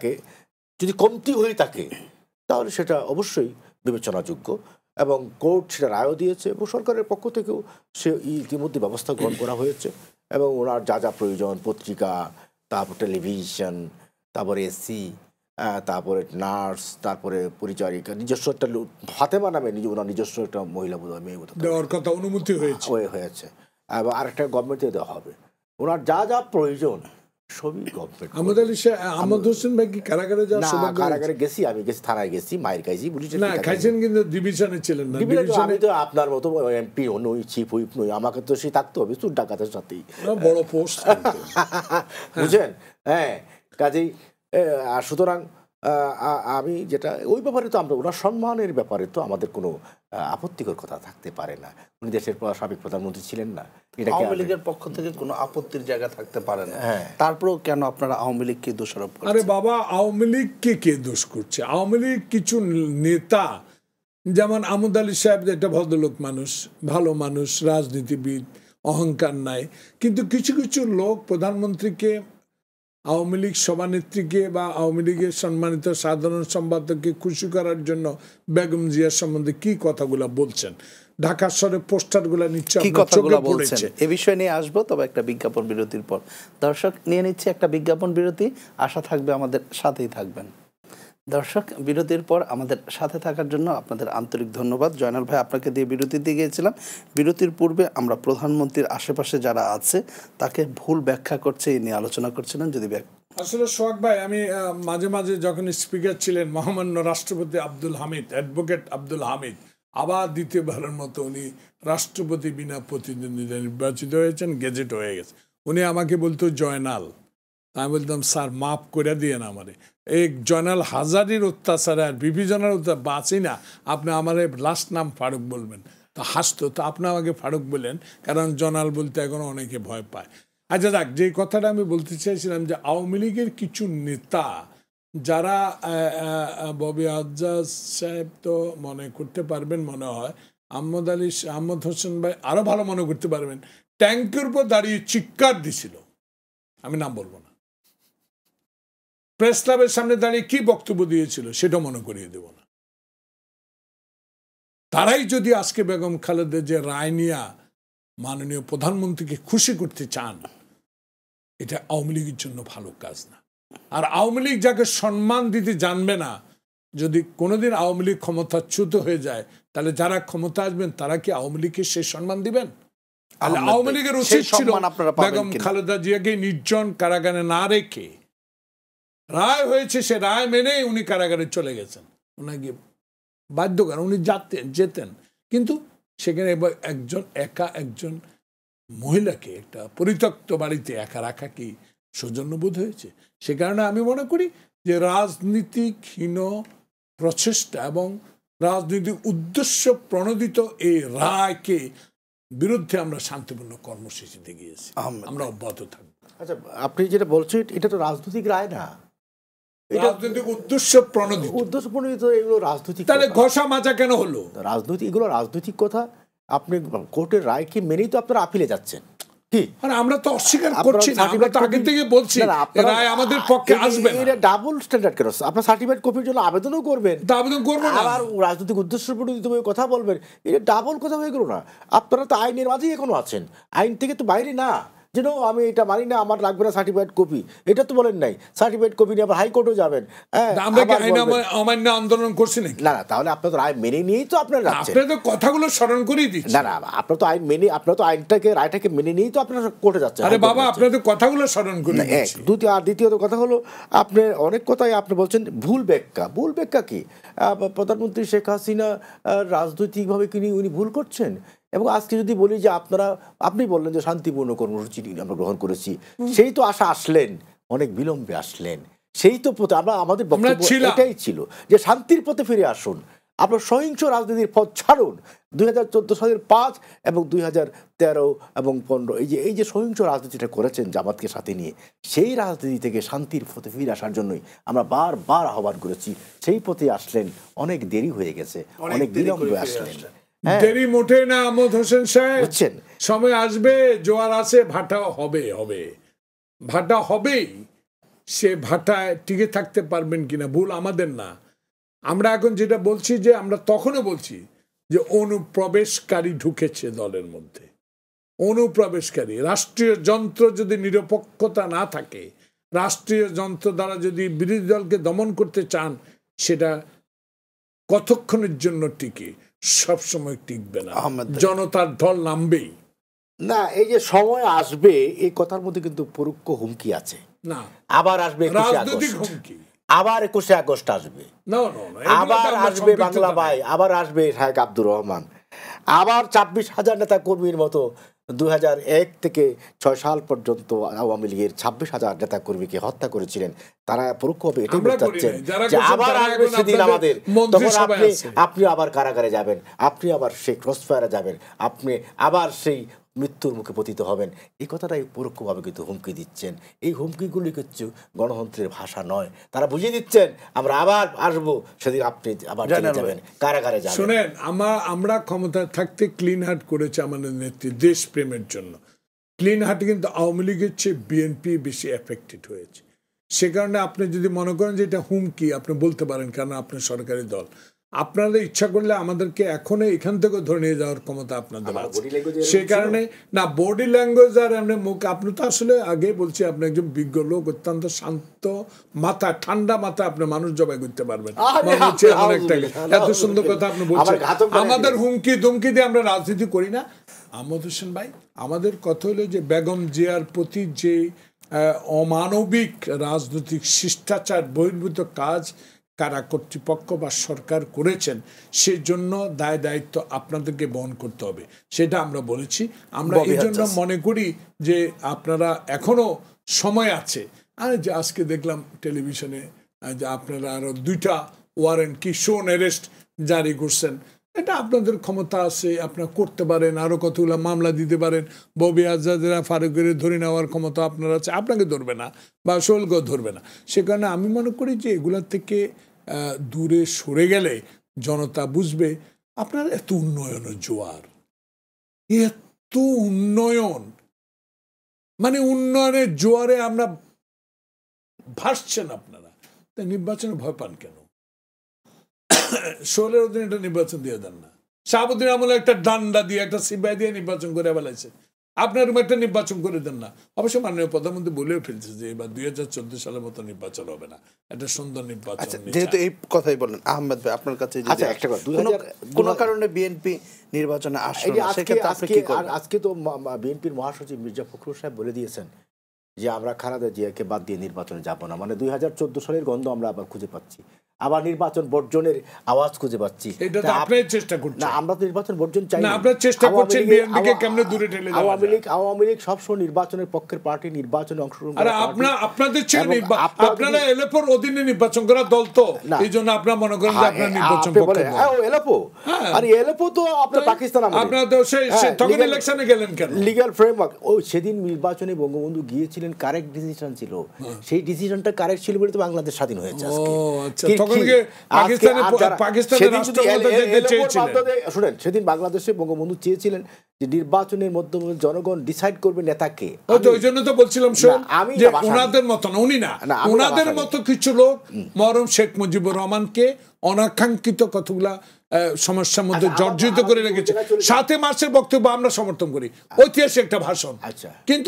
হয়ে থাকে তাহলে সেটা অবশ্যই বিবেচনাযোগ্য, এবং কোর্ট সেটা রায়ও দিয়েছে, এবং সরকারের পক্ষ থেকেও সে ইতিমধ্যে ব্যবস্থা গ্রহণ করা হয়েছে। এবং ওনার যা যা প্রয়োজন, পত্রিকা, তারপর টেলিভিশন, তারপরে এসি, তারপরে নার্স, তারপরে পরিচারিকা, নিজস্ব একটা হাতে বানাবে, ওনার নিজস্ব একটা মহিলা বোধ মেয়ে বোধ দেওয়ার কথা অনুমতি হয়েছে, এবং আরেকটা গভর্নমেন্টে দেওয়া হবে। ওনার যা যা প্রয়োজন সবই গভর্নমেন্ট। আহমদ হোসেন ভাই কি কারাগারে যাওয়ার? কারাগারে গেছি, আমি গেছি, থানায় গেছি, মায়ের খাইছি, খাইছেন, কিন্তু ডিভিশনে ছিলেন না। আমি তো আপনার মতো এমপি নই, চিফ হুইপ নই, আমাকে তো সে থাকতে হবে চুর ডাকাতের সাথেই, বড় পোস্ট, বুঝছেন? হ্যাঁ, কাজেই সুতরাং আমি যেটা ওই ব্যাপারে তো আমরা ওনার সম্মানের ব্যাপারে তো আমাদের কোনো আপত্তিকর কথা থাকতে পারে না। উনি দেশের সাবেক প্রধানমন্ত্রী ছিলেন না, এটা আওয়ামী লীগের পক্ষ থেকে কোনো আপত্তির জায়গা থাকতে পারে না। তারপরেও কেন আপনারা আওয়ামী লীগকে দোষারোপ করেন? আরে বাবা, আওয়ামী লীগকে কে দোষ করছে? আওয়ামী লীগ কিছু নেতা, যেমন আহমদ আলী সাহেব, একটা ভদ্রলোক মানুষ, ভালো মানুষ, রাজনীতিবিদ, অহংকার নাই, কিন্তু কিছু কিছু লোক প্রধানমন্ত্রীকে, আওয়ামী লীগ সভানেত্রীকে বা আওয়ামী লীগের সম্মানিত সাধারণ সম্পাদককে খুশি করার জন্য বেগম জিয়ার সম্বন্ধে কি কথাগুলো বলছেন, ঢাকা শহরে পোস্টারগুলো নিচ্ছে, কি কথাগুলো বলছেন, এ বিষয় নিয়ে আসবো, তবে একটা বিজ্ঞাপন বিরতির পর। দর্শক, নিয়ে নিচ্ছে একটা বিজ্ঞাপন বিরতি, আশা থাকবে আমাদের সাথেই থাকবেন। দর্শক, বিরতির পর আমাদের সাথে থাকার জন্য আপনাদের আন্তরিক ধন্যবাদ। জয়নাল ভাই, আপনাকে দিয়ে বিরতি দিয়ে গিয়েছিলাম। বিরতির পূর্বে আমরা প্রধানমন্ত্রীর আশেপাশে যারা আছে তাকে ভুল ব্যাখ্যা করছে এই নিয়ে আলোচনা করছিলাম। যদি আসলে সোহাগ ভাই, আমি মাঝে মাঝে যখন স্পিকার ছিলেন মহামান্য রাষ্ট্রপতি আব্দুল হামিদ, অ্যাডভোকেট আব্দুল হামিদ, আবার দ্বিতীয়বারের মতো উনি রাষ্ট্রপতি বিনা প্রতিদ্বন্দ্বিতা নির্বাচিত হয়েছেন, গেজেট হয়ে গেছে। উনি আমাকে বলতো জয়নাল, আমি বলতাম স্যার মাফ করে দিয়ে না আমারে, এই জয়নাল হাজারির অত্যাচারে আর বিভাজনের অত্যাচার বাঁচি না, আপনি আমার লাস্ট নাম ফারুক বলবেন। তো হাসতো, তো আপনি আমাকে ফারুক বললেন, কারণ জয়নাল বলতে এখন অনেকে ভয় পায়। আচ্ছা যাক, যে কথাটা আমি বলতে চাইছিলাম যে আওয়ামী লীগের কিছু নেতা যারা ববি হাজ্জাজ সাহেব তো মনে করতে পারবেন মনে হয়, আহমদ হোসেন ভাই আরো ভালো মনে করতে পারবেন, ট্যাঙ্কের উপর দাঁড়িয়ে চিৎকার দিছিল, আমি নাম বলবো না, প্রেস ক্লাবের সামনে দাঁড়িয়ে কি বক্তব্য দিয়েছিল সেটা মনে করিয়ে দেব না। তারাই যদি আজকে বেগম খালেদা যে রায় নিয়ে মাননীয় প্রধানমন্ত্রীকে খুশি করতে চান, এটা আওয়ামী লীগের জন্য ভালো কাজ না। আর আওয়ামী লীগ যাকে সম্মান দিতে জানবে না, যদি কোনোদিন আওয়ামী লীগ ক্ষমতাচ্যুত হয়ে যায়, তাহলে যারা ক্ষমতা আসবেন তারা কি আওয়ামী লীগকে সেই সম্মান দিবেন? আওয়ামী লীগের উচিত ছিল বেগম খালেদা জিয়াকে নির্জন কারাগারে না রেখে, রায় হয়েছে সে রায় মেনে উনি কারাগারে চলে গেছেন, ওনাকে বাধ্য করেন, উনি যেতেন, কিন্তু সেখানে একজন মহিলাকে একটা পরিত্যক্ত বাড়িতে একা রাখা কি সৌজন্যবোধ হয়েছে? সে কারণে আমি মনে করি যে রাজনীতিহীন প্রচেষ্টা এবং রাজনৈতিক উদ্দেশ্য প্রণোদিত এই রায়কে বিরুদ্ধে আমরা শান্তিপূর্ণ কর্মসূচিতে গিয়েছি, আমরা অব্যাহত থাকবো। আচ্ছা, আপনি যেটা বলছেন এটা তো রাজনৈতিক রায় না, রাজনৈতিক উদ্দেশ্য প্রণোদিত এগুলো রাজনৈতিক। তাহলে ঘষা মাজা কেন হলো? রাজনৈতিক, এগুলো রাজনৈতিক কথা। আপনি কোর্টের রায়কে মেনেই তো আপনারা আপিলে যাচ্ছেন, কি? আমরা তো অস্বীকার করছি না, আমরা তো আগে থেকে বলছি রায় আমাদের পক্ষে আসবে না। এটা ডাবল স্ট্যান্ডার্ড কেন? আপনার সার্টিফিকেট কপির জন্য আবেদনও করবেন, আবেদন করবেন, আবার রাজনৈতিক উদ্দেশ্য প্রণোদিত কথা বলবেন, এটা ডাবল কথা হয়ে গেল না? আপনারা তো আইনের মাঝেই এখনো আছেন, আইন থেকে তো বাইরে না, যেন আমি এটা মানি না, আমার লাগবে না সার্টিফিকেট কপি, এটা তো বলেন নাই। সার্টিফিকেট কপি নিয়ে আবার হাইকোর্টেও যাবেন। আমরা কি আইন অমান্য আন্দোলন করছি নাকি? না না, তাহলে আপনার তো রায় মেনে নিয়েই তো আপনারা যাচ্ছেন। আপনি তো কথাগুলো স্মরণ করেই দিচ্ছেন। না না, আপনারা তো আইন মেনে, আপনারা তো আইনটাকে, রায়টাকে মেনে নিয়েই তো আপনারা কোর্টে যাচ্ছেন। আরে বাবা, আপনারা তো কথাগুলো স্মরণ করে দিচ্ছেন। আর দ্বিতীয়ত কথা হলো, আপনি অনেক কথাই আপনি বলছেন ভুল ব্যাখ্যা। ভুল ব্যাখ্যা কি? প্রধানমন্ত্রী শেখ হাসিনা রাজনৈতিকভাবে কি উনি ভুল করছেন? এবং আজকে যদি বলি যে আপনি বললেন যে শান্তিপূর্ণ কর্মসূচি আমরা গ্রহণ করেছি, সেই তো আসলেন অনেক বিলম্বে আসলেন, সেই তো পথে আমাদের বক্তব্য এটাই ছিল যে শান্তির পথে ফিরে আসুন, আপনার সহিংস রাজনীতির পথ ছাড়ুন। 2014 সালের 5 এবং 2013 এবং 15 এই যে সহিংস রাজনীতিটা করেছেন জামাতকে সাথে নিয়ে, সেই রাজনীতি থেকে শান্তির পথে ফিরে আসার জন্যই আমরা বারবার আহ্বান করেছি। সেই পথে আসলেন, অনেক দেরি হয়ে গেছে, অনেক বিলম্বে আসলেন। দেরি মোটে না আহমদ হোসেন সাহেব, সময় আসবে, জোয়ার আছে, ভাটা হবে, ভাটা হবেই। সে ভাটায় টিকে থাকতে পারবেন কিনা ভুল আমাদের না। আমরা এখন যেটা বলছি, যে আমরা তখনও বলছি যে অনুপ্রবেশকারী ঢুকেছে দলের মধ্যে, অনুপ্রবেশকারী। রাষ্ট্রীয় যন্ত্র যদি নিরপেক্ষতা না থাকে, রাষ্ট্রীয় যন্ত্র দ্বারা যদি বিরোধী দলকে দমন করতে চান, সেটা কতক্ষণের জন্য টিকে? সবসময় টিকবে না, জনতার ঢল নামবেই না। এই যে সময় আসবে, এই কথার মধ্যে কিন্তু পরোক্ষ হুমকি আছে। না, আবার আসবে রাজনৈতিক হুমকি, আবার 21শে আগস্ট আসবে, আবার আসবে বাংলা ভাই, আবার আসবে শাহেখ আব্দুর রহমান, আবার 26,000 নেতা কর্মীর মতো 2001 থেকে 6 সাল পর্যন্ত আওয়ামী লীগের 26,000 নেতা কর্মীকে হত্যা করেছিলেন। তারা পরোক্ষভাবে এটাই বলতেছেন যে আবার আসবে সেদিন আমাদের, তখন আপনি আবার কারাগারে যাবেন, আপনি আবার সেই ক্রসফায়ারে যাবেন, আপনি আবার সেই মৃত্যুর মুখে পতিত হবেন। এই কথাটাই পরোক্ষভাবে কিন্তু হুমকি দিচ্ছেন। এই হুমকিগুলি কিছু গণতন্ত্রের ভাষা নয়, তারা বুঝিয়ে দিচ্ছেন আমরা আবার আসবো সেদিন আপনি আবার যাবেন, কারাগারে যাবেন। শুনেন, আমরা ক্ষমতায় থাকতে ক্লিন হার্ট করেছে আমাদের নেত্রী দেশপ্রেমের জন্য। ক্লিন হার্ট কিন্তু আওয়ামী লীগের চেয়ে বিএনপি বেশি এফেক্টেড হয়েছে। সে কারণে আপনি যদি মনে করেন যে এটা হুমকি, আপনি বলতে পারেন, কারণ আপনার সরকারি দল, আপনাদের ইচ্ছা করলে আমাদেরকে এখনো এখান থেকে ধরে নিয়ে যাওয়ার ক্ষমতা আপনাদের আছে। সে কারণে না, বডি ল্যাঙ্গুয়েজ আর এমনি মুখ, আপনি তো আসলে আগে বলছি আপনি একজন বিজ্ঞ লোক, অত্যন্ত শান্ত মাথা, ঠান্ডা মাথা, আপনি মানুষ জবাই করতে পারবেন। এত সুন্দর কথা আপনি বলছেন। আমাদের হুমকি ধুমকি দিয়ে আমরা রাজনীতি করি না আহমদ হোসেন ভাই। আমাদের কথা হলো যে বেগম জিয়ার প্রতি যে অমানবিক রাজনৈতিক শিষ্টাচার বহির্ভূত কাজ কারা কর্তৃপক্ষ বা সরকার করেছেন সেজন্য দায় দায়িত্ব আপনাদেরকে বহন করতে হবে, সেটা আমরা বলেছি। আমরা এই জন্য মনে করি যে আপনারা এখনো সময় আছে। আর যে আজকে দেখলাম টেলিভিশনে যে আপনারা আরো 2টা ওয়ারেন্ট কি শো অ্যারেস্ট জারি করছেন, এটা আপনাদের ক্ষমতা আছে, আপনারা করতে পারেন, আরো কতগুলো মামলা দিতে পারেন। ববি হাজজাজরা ফারুকের ধরে নেওয়ার ক্ষমতা আপনার আছে, আপনাকে ধরবে না বা সোহেলকেও ধরবে না। সে কারণে আমি মনে করি যে এগুলোর থেকে দূরে সরে গেলে জনতা বুঝবে আপনার এত উন্নয়নের জোয়ার, এত উন্নয়ন, মানে উন্নয়নের জোয়ারে আমরা ভাসছেন আপনারা, তাই নির্বাচনে ভয় পান কেন? 16 দিন একটা নির্বাচন দিয়ে দেন না। শাহাবুদ্দিন আমলে একটা ডান্ডা দিয়ে একটা সিপাহি দিয়ে নির্বাচন করে ফেলাইছে, আপনার একটা নির্বাচন করে দেন না। অবশ্য মাননীয় প্রধানমন্ত্রী বলেও ফেলছে যে এবার 2014 সালের মতো নির্বাচন হবে না, একটা সুন্দর নির্বাচন। যেহেতু এই কথাই বললেন আহমেদ ভাই, আপনার কাছে একটা কথা, কোনো কারণে বিএনপি নির্বাচনে আসছে না, সেক্ষেত্রে আপনি কি করবেন? আজকে তো বিএনপির মহাসচিব মির্জা ফখরুল সাহেব বলে দিয়েছেন যে আমরা খালেদা জিয়াকে বাদ দিয়ে নির্বাচনে যাব না। মানে 2014 সালের গন্ধ আমরা আবার খুঁজে পাচ্ছি, আবার নির্বাচন বর্জনের আওয়াজ খুঁজে পাচ্ছি। এটা তো আপনি চেষ্টা করছেন না, আমরা তো নির্বাচন বর্জন চাই না। আপনারা চেষ্টা করছেন বিএনপিকে কেমনে দূরে ঠেলে দেওয়া যায়। আওয়ামী লীগ সবসময় নির্বাচনের পক্ষের পার্টি, নির্বাচনে অংশগ্রহণ করে। আরে আপনাদের ছেড়ে আপনারা এলএপোর অধীনে নির্বাচন করা দল তো, এইজন্য আপনারা মনে করেন যে আপনারা নির্বাচন পক্ষে এলএপো, আরে এলএপো তো আপনার পাকিস্তান আমলে, আপনারা তো সেই তখন ইলেকশনে গেলেন কেন? লিগ্যাল ফ্রেমওয়ার্ক, ওই সেদিন নির্বাচনে বঙ্গবন্ধু গিয়েছিলেন, কারেক্ট ডিসিশন ছিল, সেই ডিসিশনটা কারেক্ট ছিল বলে তো বাংলাদেশ স্বাধীন হয়েছে আজকে। ও আচ্ছা, তখন কি পাকিস্তানের রাষ্ট্রপতি যেতে চেয়েছিলেন? শুনেন, সেদিন বাংলাদেশে বঙ্গবন্ধু চেয়েছিলেন যে নির্বাচনের মাধ্যমে জনগণ ডিসাইড করবে নেতাকে। ওই জন্য তো বলছিলাম যে ওনাদের মতো না, উনি না, ওনাদের মতো কিছু লোক মরম শেখ মুজিবুর রহমানকে অনাকাঙ্ক্ষিত কতগুলা সমস্যার মধ্যে জর্জরিত করে রেখেছে। 7 মার্চের বক্তব্য আমরা সমর্থন করি, ঐতিহাসিক একটা ভাষণ। কিন্তু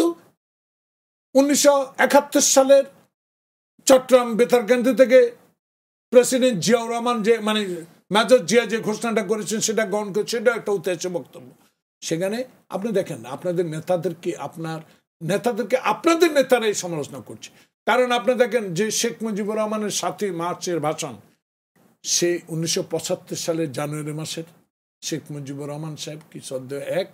1971 সালের চট্টগ্রাম বেতারকেন্দ্র থেকে প্রেসিডেন্ট জিয়াউর রহমান যে মানে মেজর জিয়া যে ঘোষণাটা করেছেন সেটা গ্রহণ করে, সেটা একটা ঐতিহাসিক বক্তব্য। সেখানে আপনি দেখেন আপনাদের নেতাদেরকে আপনাদের নেতারাই সমালোচনা করছে। কারণ আপনি দেখেন যে শেখ মুজিবুর রহমানের 7 মার্চের ভাষণ, সেই 1975 সালের জানুয়ারি মাসের শেখ মুজিবুর রহমান সাহেব কি 1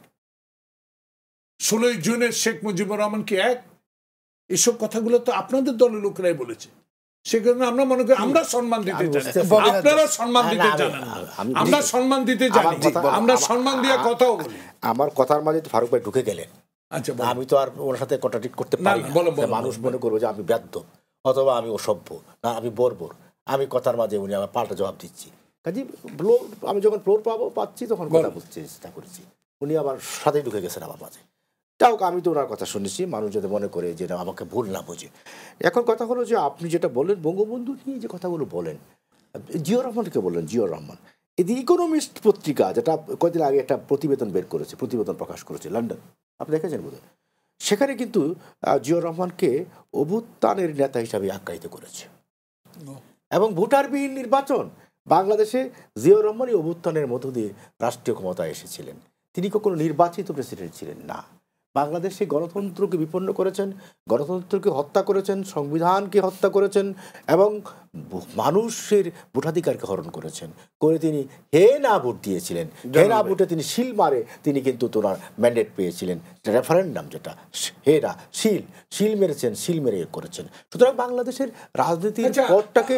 16 জুনের শেখ মুজিবুর রহমান কি 1, এসব কথাগুলো তো আপনাদের দলের লোকরাই বলেছে। সেখানে আমরা মনে করি আমরা সম্মান দিতে জানি, আপনারা সম্মান দিতে জানেন। আমরা সম্মান দিতে জানি, আমরা সম্মান দিয়ে কথাও বলি। আমার কথার মাঝে তো ফারুক ভাই ঢুকে গেলেন। আচ্ছা, আমি তো আর ওনার সাথে কন্ট্রাডিক্ট করতে পারি না। মানুষ মনে করবে যে আমি ব্যর্থ অথবা আমি অসভ্য, না আমি বর্বর। আমি কথার মাঝে উনি আমার পাল্টা জবাব দিচ্ছি। কাজে আমি যখন ফ্লোর পাচ্ছি তখন কথা বলতে চেষ্টা করেছি, উনি আবার সাথেই ঢুকে গেছেন আমার মাঝে। তাও আমি তো ওনার কথা শুনেছি, মানুষ যাতে মনে করে যে আমাকে ভুল না বোঝে। এখন কথা হলো যে আপনি যেটা বললেন বঙ্গবন্ধু নিয়ে যে কথাগুলো বলেন, জিয়াউর রহমানকে বললেন, জিয়াউর রহমান এই দি ইকোনমিস্ট পত্রিকা যেটা কয়েকদিন আগে একটা প্রতিবেদন প্রকাশ করেছে লন্ডন, আপনি দেখেছেন বোধহয়, সেখানে কিন্তু জিয়াউর রহমানকে অভ্যুত্থানের নেতা হিসাবে আখ্যায়িত করেছে। এবং ভোটারবিহীন নির্বাচন, বাংলাদেশে জিয়াউর রহমানই অভ্যুত্থানের মধ্য দিয়ে রাষ্ট্রীয় ক্ষমতায় এসেছিলেন, তিনি কখনো নির্বাচিত প্রেসিডেন্ট ছিলেন না। বাংলাদেশে গণতন্ত্রকে বিপন্ন করেছেন, গণতন্ত্রকে হত্যা করেছেন, সংবিধানকে হত্যা করেছেন এবং মানুষের ভোটাধিকারকে হরণ করেছেন। করে তিনি হে না ভোট দিয়েছিলেন, হে না ভোটে তিনি শিল মারে তিনি কিন্তু তোনার ম্যান্ডেট পেয়েছিলেন, রেফারেন্ডাম যেটা হে না শিল মেরেছেন, শিল মেরে করেছেন। সুতরাং বাংলাদেশের রাজনীতির পথটাকে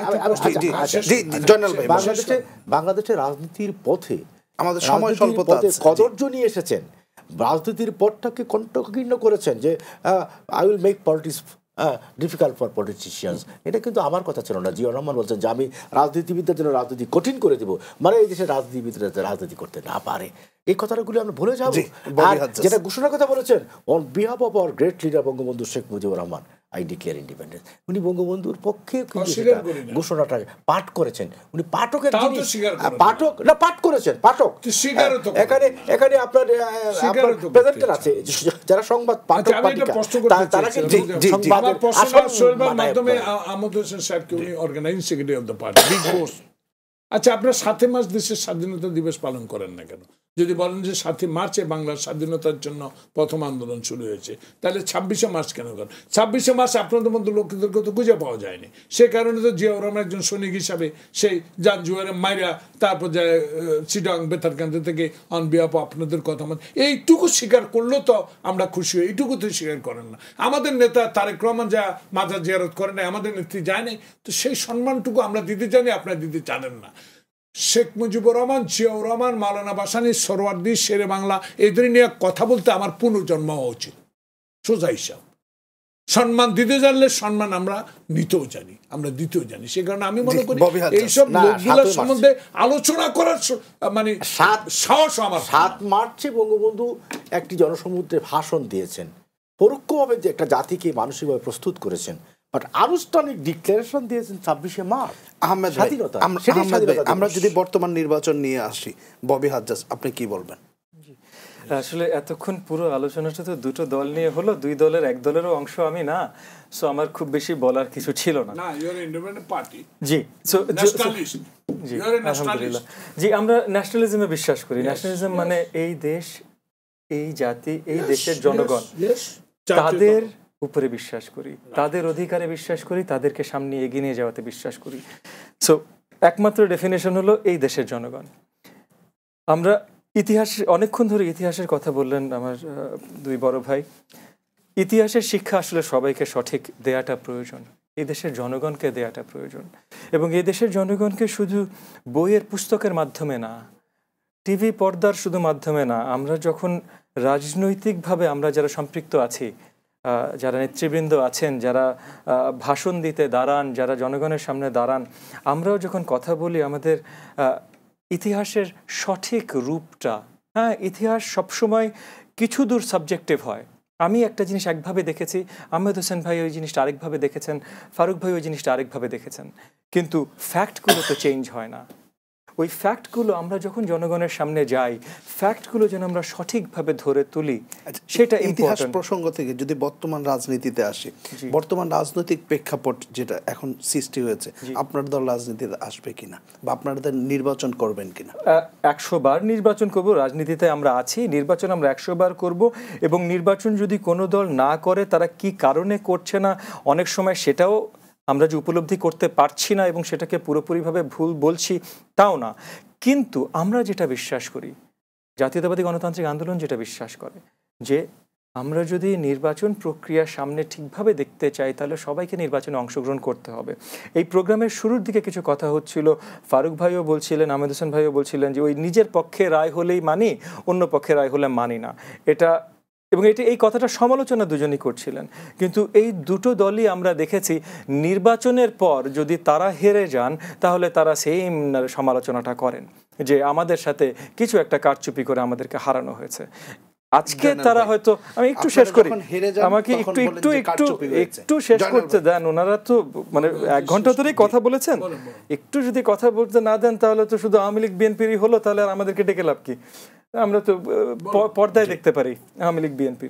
বাংলাদেশের রাজনীতির পথে আমাদের সময় স্বল্পতা কদর্য নিয়ে এসেছেন, রাজনীতির পথটাকে কণ্ঠকীর্ণ করেছেন যে I will make politics difficult for politicians. এটা কিন্তু আমার কথা ছিল না। জিয়াউর রহমান বলছেন যে আমি রাজনীতিবিদদের জন্য রাজনীতি কঠিন করে দেবো, মানে এই দেশের রাজনীতিবিদরা রাজনীতি করতে না পারে, এই কথাগুলো আমরা ভুলে যাবো। যেটা ঘোষণার কথা বলেছেন, on behalf of our great leader Bangabandhu Sheikh Mujibur Rahman I declare independence, উনি বঙ্গবন্ধুর পক্ষে ঘোষণাটা পাঠ করেছেন। উনি পাঠকের পাঠ করেছেন, পাঠক এখানে আপনার প্রেজেন্টার আছে যারা সংবাদ পাঠক, তারা মাধ্যমে আহমদ হোসেন সাহেবকে উনি organising secretary of the party, big boss. আচ্ছা, আপনারা 7 মার্চ দেশের স্বাধীনতা দিবস পালন করেন না কেন? যদি বলেন যে 7ই মার্চে বাংলার স্বাধীনতার জন্য প্রথম আন্দোলন শুরু হয়েছে, তাহলে 26শে মার্চ কেন করেন? 26শে মার্চ আপনাদের মধ্যে লোকদেরকে তো খুঁজে পাওয়া যায়নি, সে কারণে তো জিয়াউর রহমান একজন সৈনিক হিসাবে সেই যান জুয়ারে মাইরা তারপর যায় চিটাং বেতারকান্দি থেকে অন বিহাফ আপনাদের কথা মত এইটুকু স্বীকার করলেও তো আমরা খুশি হই। এইটুকু তো স্বীকার করেন না। আমাদের নেতা তারেক রহমান যা মাজার জিয়ারত করেন নাই, আমাদের নেত্রী যায় নাই, তো সেই সম্মানটুকু আমরা দিতে জানি, আপনারা দিতে জানেন না। শেখ মুজিবুর রহমান, জিয়াউর রহমান, মাওলানা ভাসানী, সরওয়ার্দী, শেরে বাংলা এদের নিয়ে কথা বলতে আমার পুনর্জন্ম হওয়া উচিত। সোজা হিসাব, সম্মান দিতে জানলে সম্মান আমরা নিতেও জানি, আমরা দিতেও জানি। সে কারণে আমি মনে করি এইসব লোকগুলোর সম্বন্ধে আলোচনা করার মানে সাহস আমার। 7 মার্চে বঙ্গবন্ধু একটি জনসমুদ্রে ভাষণ দিয়েছেন, পরোক্ষভাবে যে একটা জাতিকে মানসিকভাবে প্রস্তুত করেছেন, বাট আনুষ্ঠানিক ডিক্লারেশন দিয়েছেন 26শে মার্চ। আহমেদ, আমরা যদি বর্তমান নির্বাচন নিয়ে আসি, ববি হাজ্জাজ আপনি কি বলবেন? আসলে এতক্ষণ পুরো আলোচনাটা তো দুটো দল নিয়ে হলো, দুই দলের এক দলেরও অংশ আমি না, সো আমার খুব বেশি বলার কিছু ছিল না। জি, জি আলহামদুলিল্লাহ। জি, আমরা ন্যাশনালিজমে বিশ্বাস করি। ন্যাশনালিজম মানে এই দেশ, এই জাতি, এই দেশের জনগণ, তাদের উপরে বিশ্বাস করি, তাদের অধিকারে বিশ্বাস করি, তাদেরকে সামনে এগিয়ে নিয়ে যাওয়াতে বিশ্বাস করি। সো একমাত্র ডেফিনেশন হলো এই দেশের জনগণ। আমরা ইতিহাস, অনেকক্ষণ ধরে ইতিহাসের কথা বললেন আমার দুই বড় ভাই। ইতিহাসের শিক্ষা আসলে সবাইকে সঠিক দেয়াটা প্রয়োজন, এই দেশের জনগণকে দেয়াটা প্রয়োজন। এবং এই দেশের জনগণকে শুধু বইয়ের পুস্তকের মাধ্যমে না, টিভি পর্দার শুধু মাধ্যমে না, আমরা যখন রাজনৈতিকভাবে আমরা যারা সম্পৃক্ত আছি, যারা নেতৃবৃন্দ আছেন, যারা ভাষণ দিতে দাঁড়ান, যারা জনগণের সামনে দাঁড়ান, আমরাও যখন কথা বলি আমাদের ইতিহাসের সঠিক রূপটা, হ্যাঁ, ইতিহাস সবসময় কিছু দূর সাবজেক্টিভ হয়। আমি একটা জিনিস একভাবে দেখেছি, আহমেদ হোসেন ভাই ওই জিনিসটা আরেকভাবে দেখেছেন, ফারুক ভাই ওই জিনিসটা আরেকভাবে দেখেছেন, কিন্তু ফ্যাক্টগুলো তো চেঞ্জ হয় না। ওই ফ্যাক্টগুলো আমরা যখন জনগণের সামনে যাই, ফ্যাক্টগুলো যেন আমরা সঠিকভাবে ধরে তুলি, সেটা ইতিহাস প্রসঙ্গ থেকে যদি বর্তমান রাজনীতিতে আসি, বর্তমান রাজনৈতিক প্রেক্ষাপট যেটা এখন সৃষ্টি হয়েছে, আপনার দল রাজনীতিতে আসবে কিনা বা আপনাদের নির্বাচন করবেন কিনা? 100 বার নির্বাচন করব। রাজনীতিতে আমরা আছি, নির্বাচন আমরা 100 বার করব। এবং নির্বাচন যদি কোনো দল না করে, তারা কি কারণে করছে না, অনেক সময় সেটাও আমরা যে উপলব্ধি করতে পারছি না এবং সেটাকে পুরোপুরিভাবে ভুল বলছি তাও না। কিন্তু আমরা যেটা বিশ্বাস করি, জাতীয়তাবাদী গণতান্ত্রিক আন্দোলন যেটা বিশ্বাস করে, যে আমরা যদি নির্বাচন প্রক্রিয়া সামনে ঠিকভাবে দেখতে চাই, তাহলে সবাইকে নির্বাচনে অংশগ্রহণ করতে হবে। এই প্রোগ্রামের শুরুর দিকে কিছু কথা হচ্ছিল, ফারুক ভাইও বলছিলেন, আহমেদ হোসেন ভাইও বলছিলেন যে ওই নিজের পক্ষে রায় হলেই মানি, অন্য পক্ষে রায় হলে মানি না, এটা, এবং এই কথাটা সমালোচনা দুজনই করছিলেন। কিন্তু এই দুটো দলই আমরা দেখেছি নির্বাচনের পর যদি তারা হেরে যান, তাহলে তারা সেম সমালোচনাটা করেন যে আমাদের সাথে কিছু একটা কারচুপি করে আমাদেরকে হারানো হয়েছে। আজকে তারা হয়তো, আমি একটু শেষ করি, আমাকে একটু শেষ করতে দেন। ওনারা তো মানে 1 ঘন্টা ধরেই কথা বলেছেন, একটু যদি কথা বলতে না দেন তাহলে তো শুধু আওয়ামী লীগ বিএনপিরই হলো, তাহলে আর আমাদেরকে ডেকে লাভ কি? আমরা তো পর্দায় দেখতে পারি আওয়ামী লীগ বিএনপির।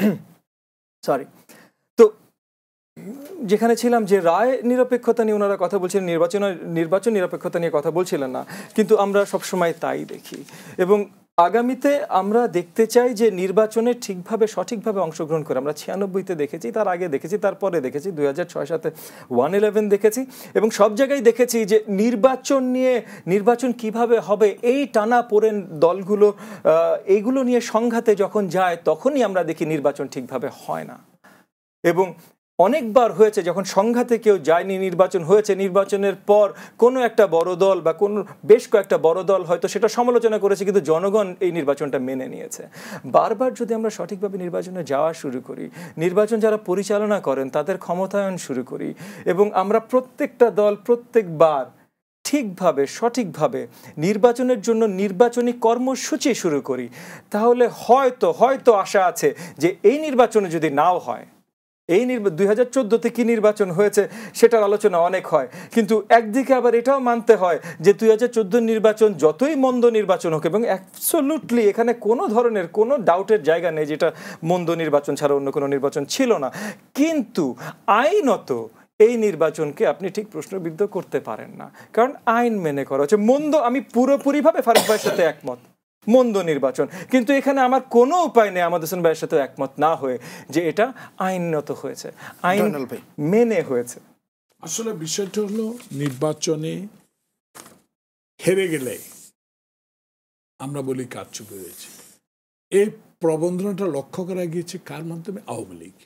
সরি, তো যেখানে ছিলাম যে রায় নিরপেক্ষতা নিয়ে ওনারা কথা বলছিলেন, নির্বাচন নিরপেক্ষতা নিয়ে কথা বলছিলেন না, কিন্তু আমরা সবসময় তাই দেখি। এবং আগামীতে আমরা দেখতে চাই যে নির্বাচনে ঠিকভাবে সঠিকভাবে অংশগ্রহণ করে। আমরা 96-তে দেখেছি, তার আগে দেখেছি, তারপরে দেখেছি, 2006-7 111 দেখেছি, এবং সব জায়গায় দেখেছি যে নির্বাচন কিভাবে হবে এই টানা পোড়েন দলগুলো এইগুলো নিয়ে সংঘাতে যখন যায়, তখনই আমরা দেখি নির্বাচন ঠিকভাবে হয় না। এবং অনেকবার হয়েছে যখন সংঘাতে কেউ যায়নি, নির্বাচন হয়েছে, নির্বাচনের পর কোনো একটা বড় দল বা কোনো বেশ কয়েকটা বড় দল হয়তো সেটা সমালোচনা করেছে, কিন্তু জনগণ এই নির্বাচনটা মেনে নিয়েছে। বারবার যদি আমরা সঠিকভাবে নির্বাচনে যাওয়া শুরু করি, নির্বাচন যারা পরিচালনা করেন তাদের ক্ষমতায়ন শুরু করি, এবং আমরা প্রত্যেকটা দল প্রত্যেকবার ঠিকভাবে সঠিকভাবে নির্বাচনের জন্য নির্বাচনী কর্মসূচি শুরু করি, তাহলে হয়তো আশা আছে যে এই নির্বাচনে যদি নাও হয়, এই 2014-তে কি নির্বাচন হয়েছে সেটার আলোচনা অনেক হয়, কিন্তু একদিকে আবার এটাও মানতে হয় যে 2014 নির্বাচন যতই মন্দ নির্বাচন হোক, এবং অ্যাবসলিউটলি এখানে কোনো ধরনের কোনো ডাউটের জায়গা নেই যেটা মন্দ নির্বাচন ছাড়া অন্য কোনো নির্বাচন ছিল না, কিন্তু আইনত এই নির্বাচনকে আপনি ঠিক প্রশ্নবিদ্ধ করতে পারেন না, কারণ আইন মেনে করা হচ্ছে। মন্দ, আমি পুরোপুরিভাবে ফারুক ভাইয়ের সাথে একমত, মন্দ নির্বাচন। কিন্তু এখানে আমার কোনো উপায় নেই আহমদ হোসেন ভাইয়ের সাথে একমত না হয়ে যে এটা আইনত হয়েছে, আইন মেনে হয়েছে। আসলে বিষয়টা হলো নির্বাচনে হেরে গেলে আমরা বলি কারচুপি হয়েছে। এই প্রবন্ধনটা লক্ষ্য করা গিয়েছে কার মাধ্যমে? আওয়ামী লীগ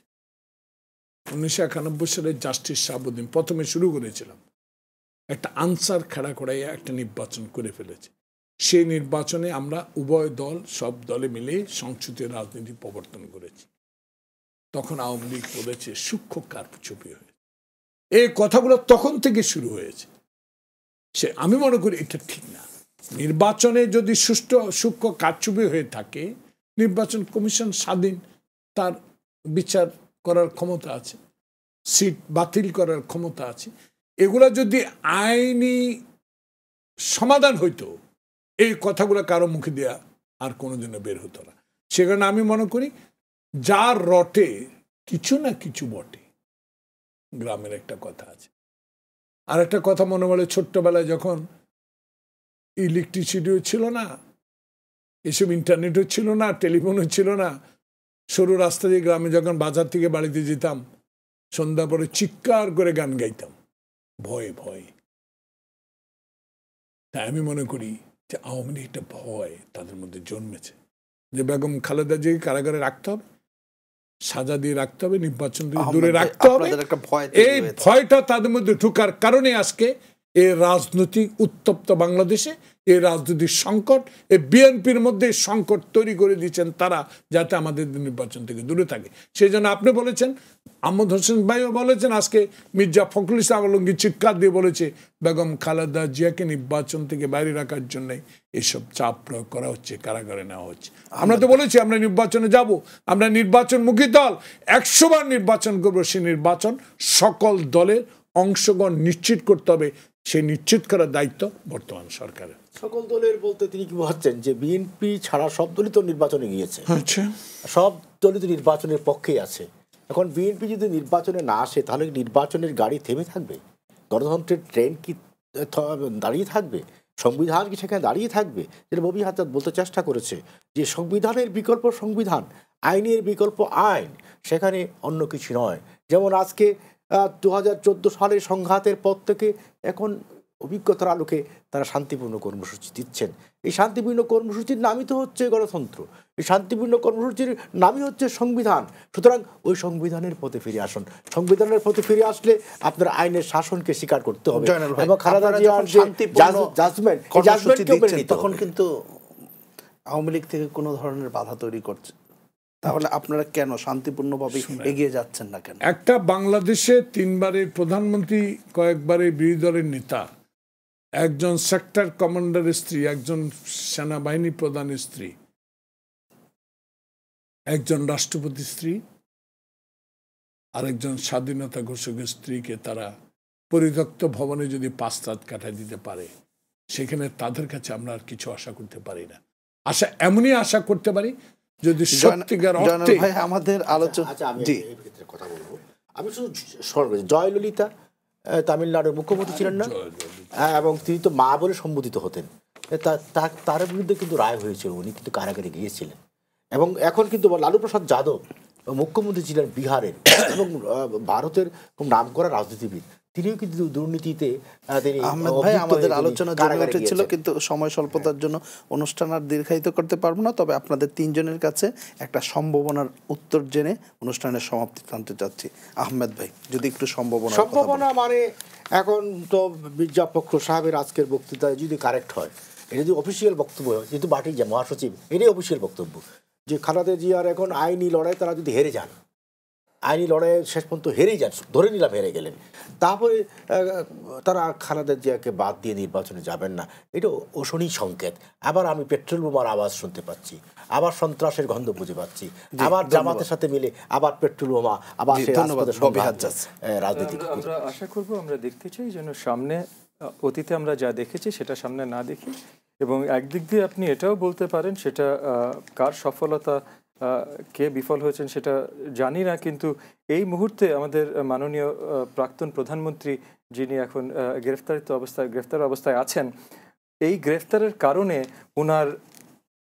1991 সালে জাস্টিস শাহাবুদ্দিন প্রথমে শুরু করেছিলাম, একটা আনসার খাড়া করাইয়া একটা নির্বাচন করে ফেলেছে। সেই নির্বাচনে আমরা উভয় দল, সব দলে মিলে সংসদীয় রাজনীতি প্রবর্তন করেছি। তখন আওয়ামী লীগ বলেছে সূক্ষ্ম কারচুপি হয়েছে। এই কথাগুলো তখন থেকে শুরু হয়েছে। আমি মনে করি এটা ঠিক না। নির্বাচনে যদি সুষ্ঠু সূক্ষ্ম কারচুপি হয়ে থাকে, নির্বাচন কমিশন স্বাধীন, তার বিচার করার ক্ষমতা আছে, সিট বাতিল করার ক্ষমতা আছে। এগুলা যদি আইনি সমাধান হইতো, এই কথাগুলো কারো মুখে দেয়া আর কোনোদিনও বের হতো না। সে কারণে আমি মনে করি যার রটে কিছু না কিছু বটে, গ্রামের একটা কথা আছে। আর একটা কথা মনে পড়ে, ছোট্টবেলায় যখন ইলেকট্রিসিটিও ছিল না, এসব ইন্টারনেটও ছিল না, টেলিফোনও ছিল না, সরু রাস্তা দিয়ে গ্রামে যখন বাজার থেকে বাড়িতে যেতাম, সন্ধ্যা পরে চিৎকার করে গান গাইতাম ভয়ে ভয়ে। তাই আমি মনে করি যে আওয়ামী লীগ একটা ভয় তাদের মধ্যে জন্মেছে, যে বেগম খালেদা জিয়াকে কারাগারে রাখতে হবে, সাজা দিয়ে রাখতে হবে, নির্বাচন দিয়ে দূরে রাখতে হবে। এই ভয়টা তাদের মধ্যে ঢোকার কারণে আজকে এই রাজনৈতিক উত্তপ্ত বাংলাদেশে এই রাজনৈতিক সংকট, এই বিএনপির মধ্যে সংকট তৈরি করে দিচ্ছেন তারা, যাতে আমাদের নির্বাচন থেকে দূরে থাকে। সেই জন্য আপনি বলেছেন, আহমদ হোসেন ভাইও বলেছেন, আজকে মির্জা ফখরুল ইসলাম আলমগীর চিৎকার দিয়ে বলেছে বেগম খালেদা জিয়াকে নির্বাচন থেকে বাইরে রাখার জন্য এসব চাপ প্রয়োগ করা হচ্ছে, কারাগারে নেওয়া হচ্ছে। আমরা তো বলেছি আমরা নির্বাচনে যাব, আমরা নির্বাচনমুখী দল, 100 বার নির্বাচন করবো। সেই নির্বাচন সকল দলের অংশগ্রহণ নিশ্চিত করতে হবে, সেই নিশ্চিত করার দায়িত্ব বর্তমান সরকারের। সকল দলের বলতে তিনি কি ভাবছেন যে বিএনপি ছাড়া সব দলই তো নির্বাচনে গিয়েছে, আচ্ছা, সব দলই তো নির্বাচনের পক্ষেই আছে। এখন বিএনপি যদি নির্বাচনে না আসে, তাহলে নির্বাচনের গাড়ি থেমে থাকবে? গণতন্ত্রের ট্রেন কি দাঁড়িয়ে থাকবে? সংবিধান কি সেখানে দাঁড়িয়ে থাকবে? যেটা ববি হাজজাজ বলতে চেষ্টা করেছে যে সংবিধানের বিকল্প সংবিধান, আইনের বিকল্প আইন, সেখানে অন্য কিছু নয়। যেমন আজকে 2014 সালের সংঘাতের পর থেকে এখন অভিজ্ঞতার আলোকে তারা শান্তিপূর্ণ কর্মসূচি দিচ্ছেন। এই শান্তিপূর্ণ কর্মসূচির নামই তো হচ্ছে গণতন্ত্র, এই শান্তিপূর্ণ কর্মসূচির নামই হচ্ছে সংবিধান। সুতরাং ওই সংবিধানের পথে ফিরে আসুন। সংবিধানের পথে ফিরে আসলে আপনার আইনের শাসনকে স্বীকার করতে হবে এবং খালেদা জিয়ার জাজমেন্ট, তখন কিন্তু আওয়ামী লীগ থেকে কোনো ধরনের বাধা তৈরি করছে। তাহলে আপনারা কেন শান্তিপূর্ণভাবে এগিয়ে যাচ্ছেন না কেন? একটা বাংলাদেশে 3 বারের প্রধানমন্ত্রী, কয়েকবারের বিরোধী দলের নেতা, একজন সেক্টর কমান্ডারের স্ত্রী, একজন সেনাবাহিনী প্রধানের স্ত্রী, একজন রাষ্ট্রপতির স্ত্রী, আরেকজন স্বাধীনতা ঘোষকের স্ত্রীকে তারা পরিত্যক্ত ভবনে যদি 5 রাত কাটায় দিতে পারে, সেখানে তাদের কাছে আমরা আর কিছু আশা করতে পারি না। এমনই আশা করতে পারি যদি সত্যিকার অর্থে আমাদের আলোচনা। কথা বলবো, আমি শুধু জয়ললিতা তামিলনাড়ুর মুখ্যমন্ত্রী ছিলেন না, এবং তিনি তো মা বলে সম্বোধিত হতেন, তার বিরুদ্ধে কিন্তু রায় হয়েছিল, উনি কিন্তু কারাগারে গিয়েছিলেন। এবং এখন কিন্তু লালু প্রসাদ যাদব মুখ্যমন্ত্রী ছিলেন বিহারের এবং ভারতের খুব নামকরা রাজনীতিবিদ, তিনিও কিন্তু দুর্নীতিতে। আহমেদ ভাই, আমাদের আলোচনা জমে উঠেছিল, কিন্তু সময় স্বল্পতার জন্য অনুষ্ঠান আর দীর্ঘায়িত করতে পারবো না। তবে আপনাদের 3 জনের কাছে একটা সম্ভাবনার উত্তর জেনে অনুষ্ঠানের সমাপ্তি টানতে চাচ্ছি। আহমেদ ভাই, যদি একটু সম্ভাবনা মানে এখন তো মির্জা ফখরুল সাহেবের আজকের বক্তৃতায় যদি কারেক্ট হয়, এটা যদি অফিসিয়াল বক্তব্য হয়, যেহেতু পার্টির যে মহাসচিব, এটাই অফিসিয়াল বক্তব্য যে খালেদা জিয়ার এখন আইনি লড়াই তারা যদি হেরে যান, আইনি লড়াইয়ে শেষ পর্যন্ত হেরেই যান, ধরে নিলাম হেরে গেলেন, তারপরে তারা খালেদা জিয়াকে বাদ দিয়ে নির্বাচনে যাবেন না, এটা অশনি সংকেত। আবার আমি পেট্রোল বোমার আওয়াজ শুনতে পাচ্ছি, আবার সন্ত্রাসের গন্ধ বুঝে পাচ্ছি, আবার জামাতের সাথে মিলে আবার পেট্রোল বোমা, আবার রাজনীতি। আমরা আশা করব, আমরা দেখতে চাই যেন সামনে অতীতে আমরা যা দেখেছি সেটা সামনে না দেখি। এবং একদিক দিয়ে আপনি এটাও বলতে পারেন, সেটা কার সফলতা, কে বিফল হয়েছেন সেটা জানি না, কিন্তু এই মুহূর্তে আমাদের মাননীয় প্রাক্তন প্রধানমন্ত্রী, যিনি এখন গ্রেফতার অবস্থায় আছেন, এই গ্রেফতারের কারণে ওনার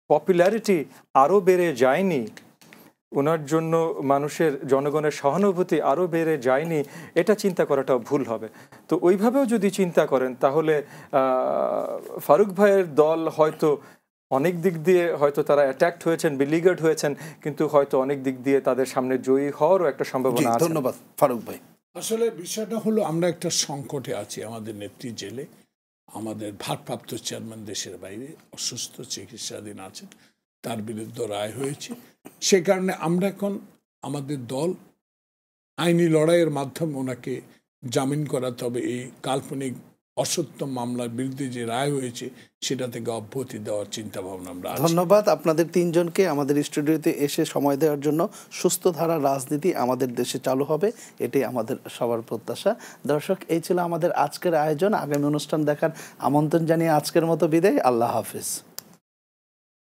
পপুলারিটি আরও বেড়ে যায়নি, ওনার জন্য মানুষের জনগণের সহানুভূতি আরও বেড়ে যায়নি, এটা চিন্তা করাটাও ভুল হবে। তো ওইভাবেও যদি চিন্তা করেন তাহলে ফারুক ভাইয়ের দল হয়তো অনেক দিক দিয়ে হয়তো তারা অ্যাট্যাক্ট হয়েছেন, বিলিগার্ড হয়েছেন, কিন্তু হয়তো অনেক দিক দিয়ে তাদের সামনে জয়ী হওয়ারও একটা সম্ভাবনা আছে। ধন্যবাদ ফারুক ভাই। আসলে বিষয়টা হলো আমরা একটা সংকটে আছি। আমাদের নেত্রী জেলে, আমাদের ভারপ্রাপ্ত চেয়ারম্যান দেশের বাইরে অসুস্থ, চিকিৎসাধীন আছেন, তার বিরুদ্ধে রায় হয়েছে। সে কারণে আমরা এখন আমাদের দল আইনি লড়াইয়ের মাধ্যমে ওনাকে জামিন করাতে হবে। এই কাল্পনিক অসত্য মামলার বিরুদ্ধে যে রায় হয়েছে সেটা থেকে অব্যাহতি দেওয়ার চিন্তা ভাবনা আমরা আছি। ধন্যবাদ আপনাদের তিনজনকে আমাদের স্টুডিওতে এসে সময় দেওয়ার জন্য। সুস্থ ধারা রাজনীতি আমাদের দেশে চালু হবে, এটাই আমাদের সবার প্রত্যাশা। দর্শক, এই ছিল আমাদের আজকের আয়োজন। আগামী অনুষ্ঠান দেখার আমন্ত্রণ জানিয়ে আজকের মতো বিদায়। আল্লাহ হাফিজ।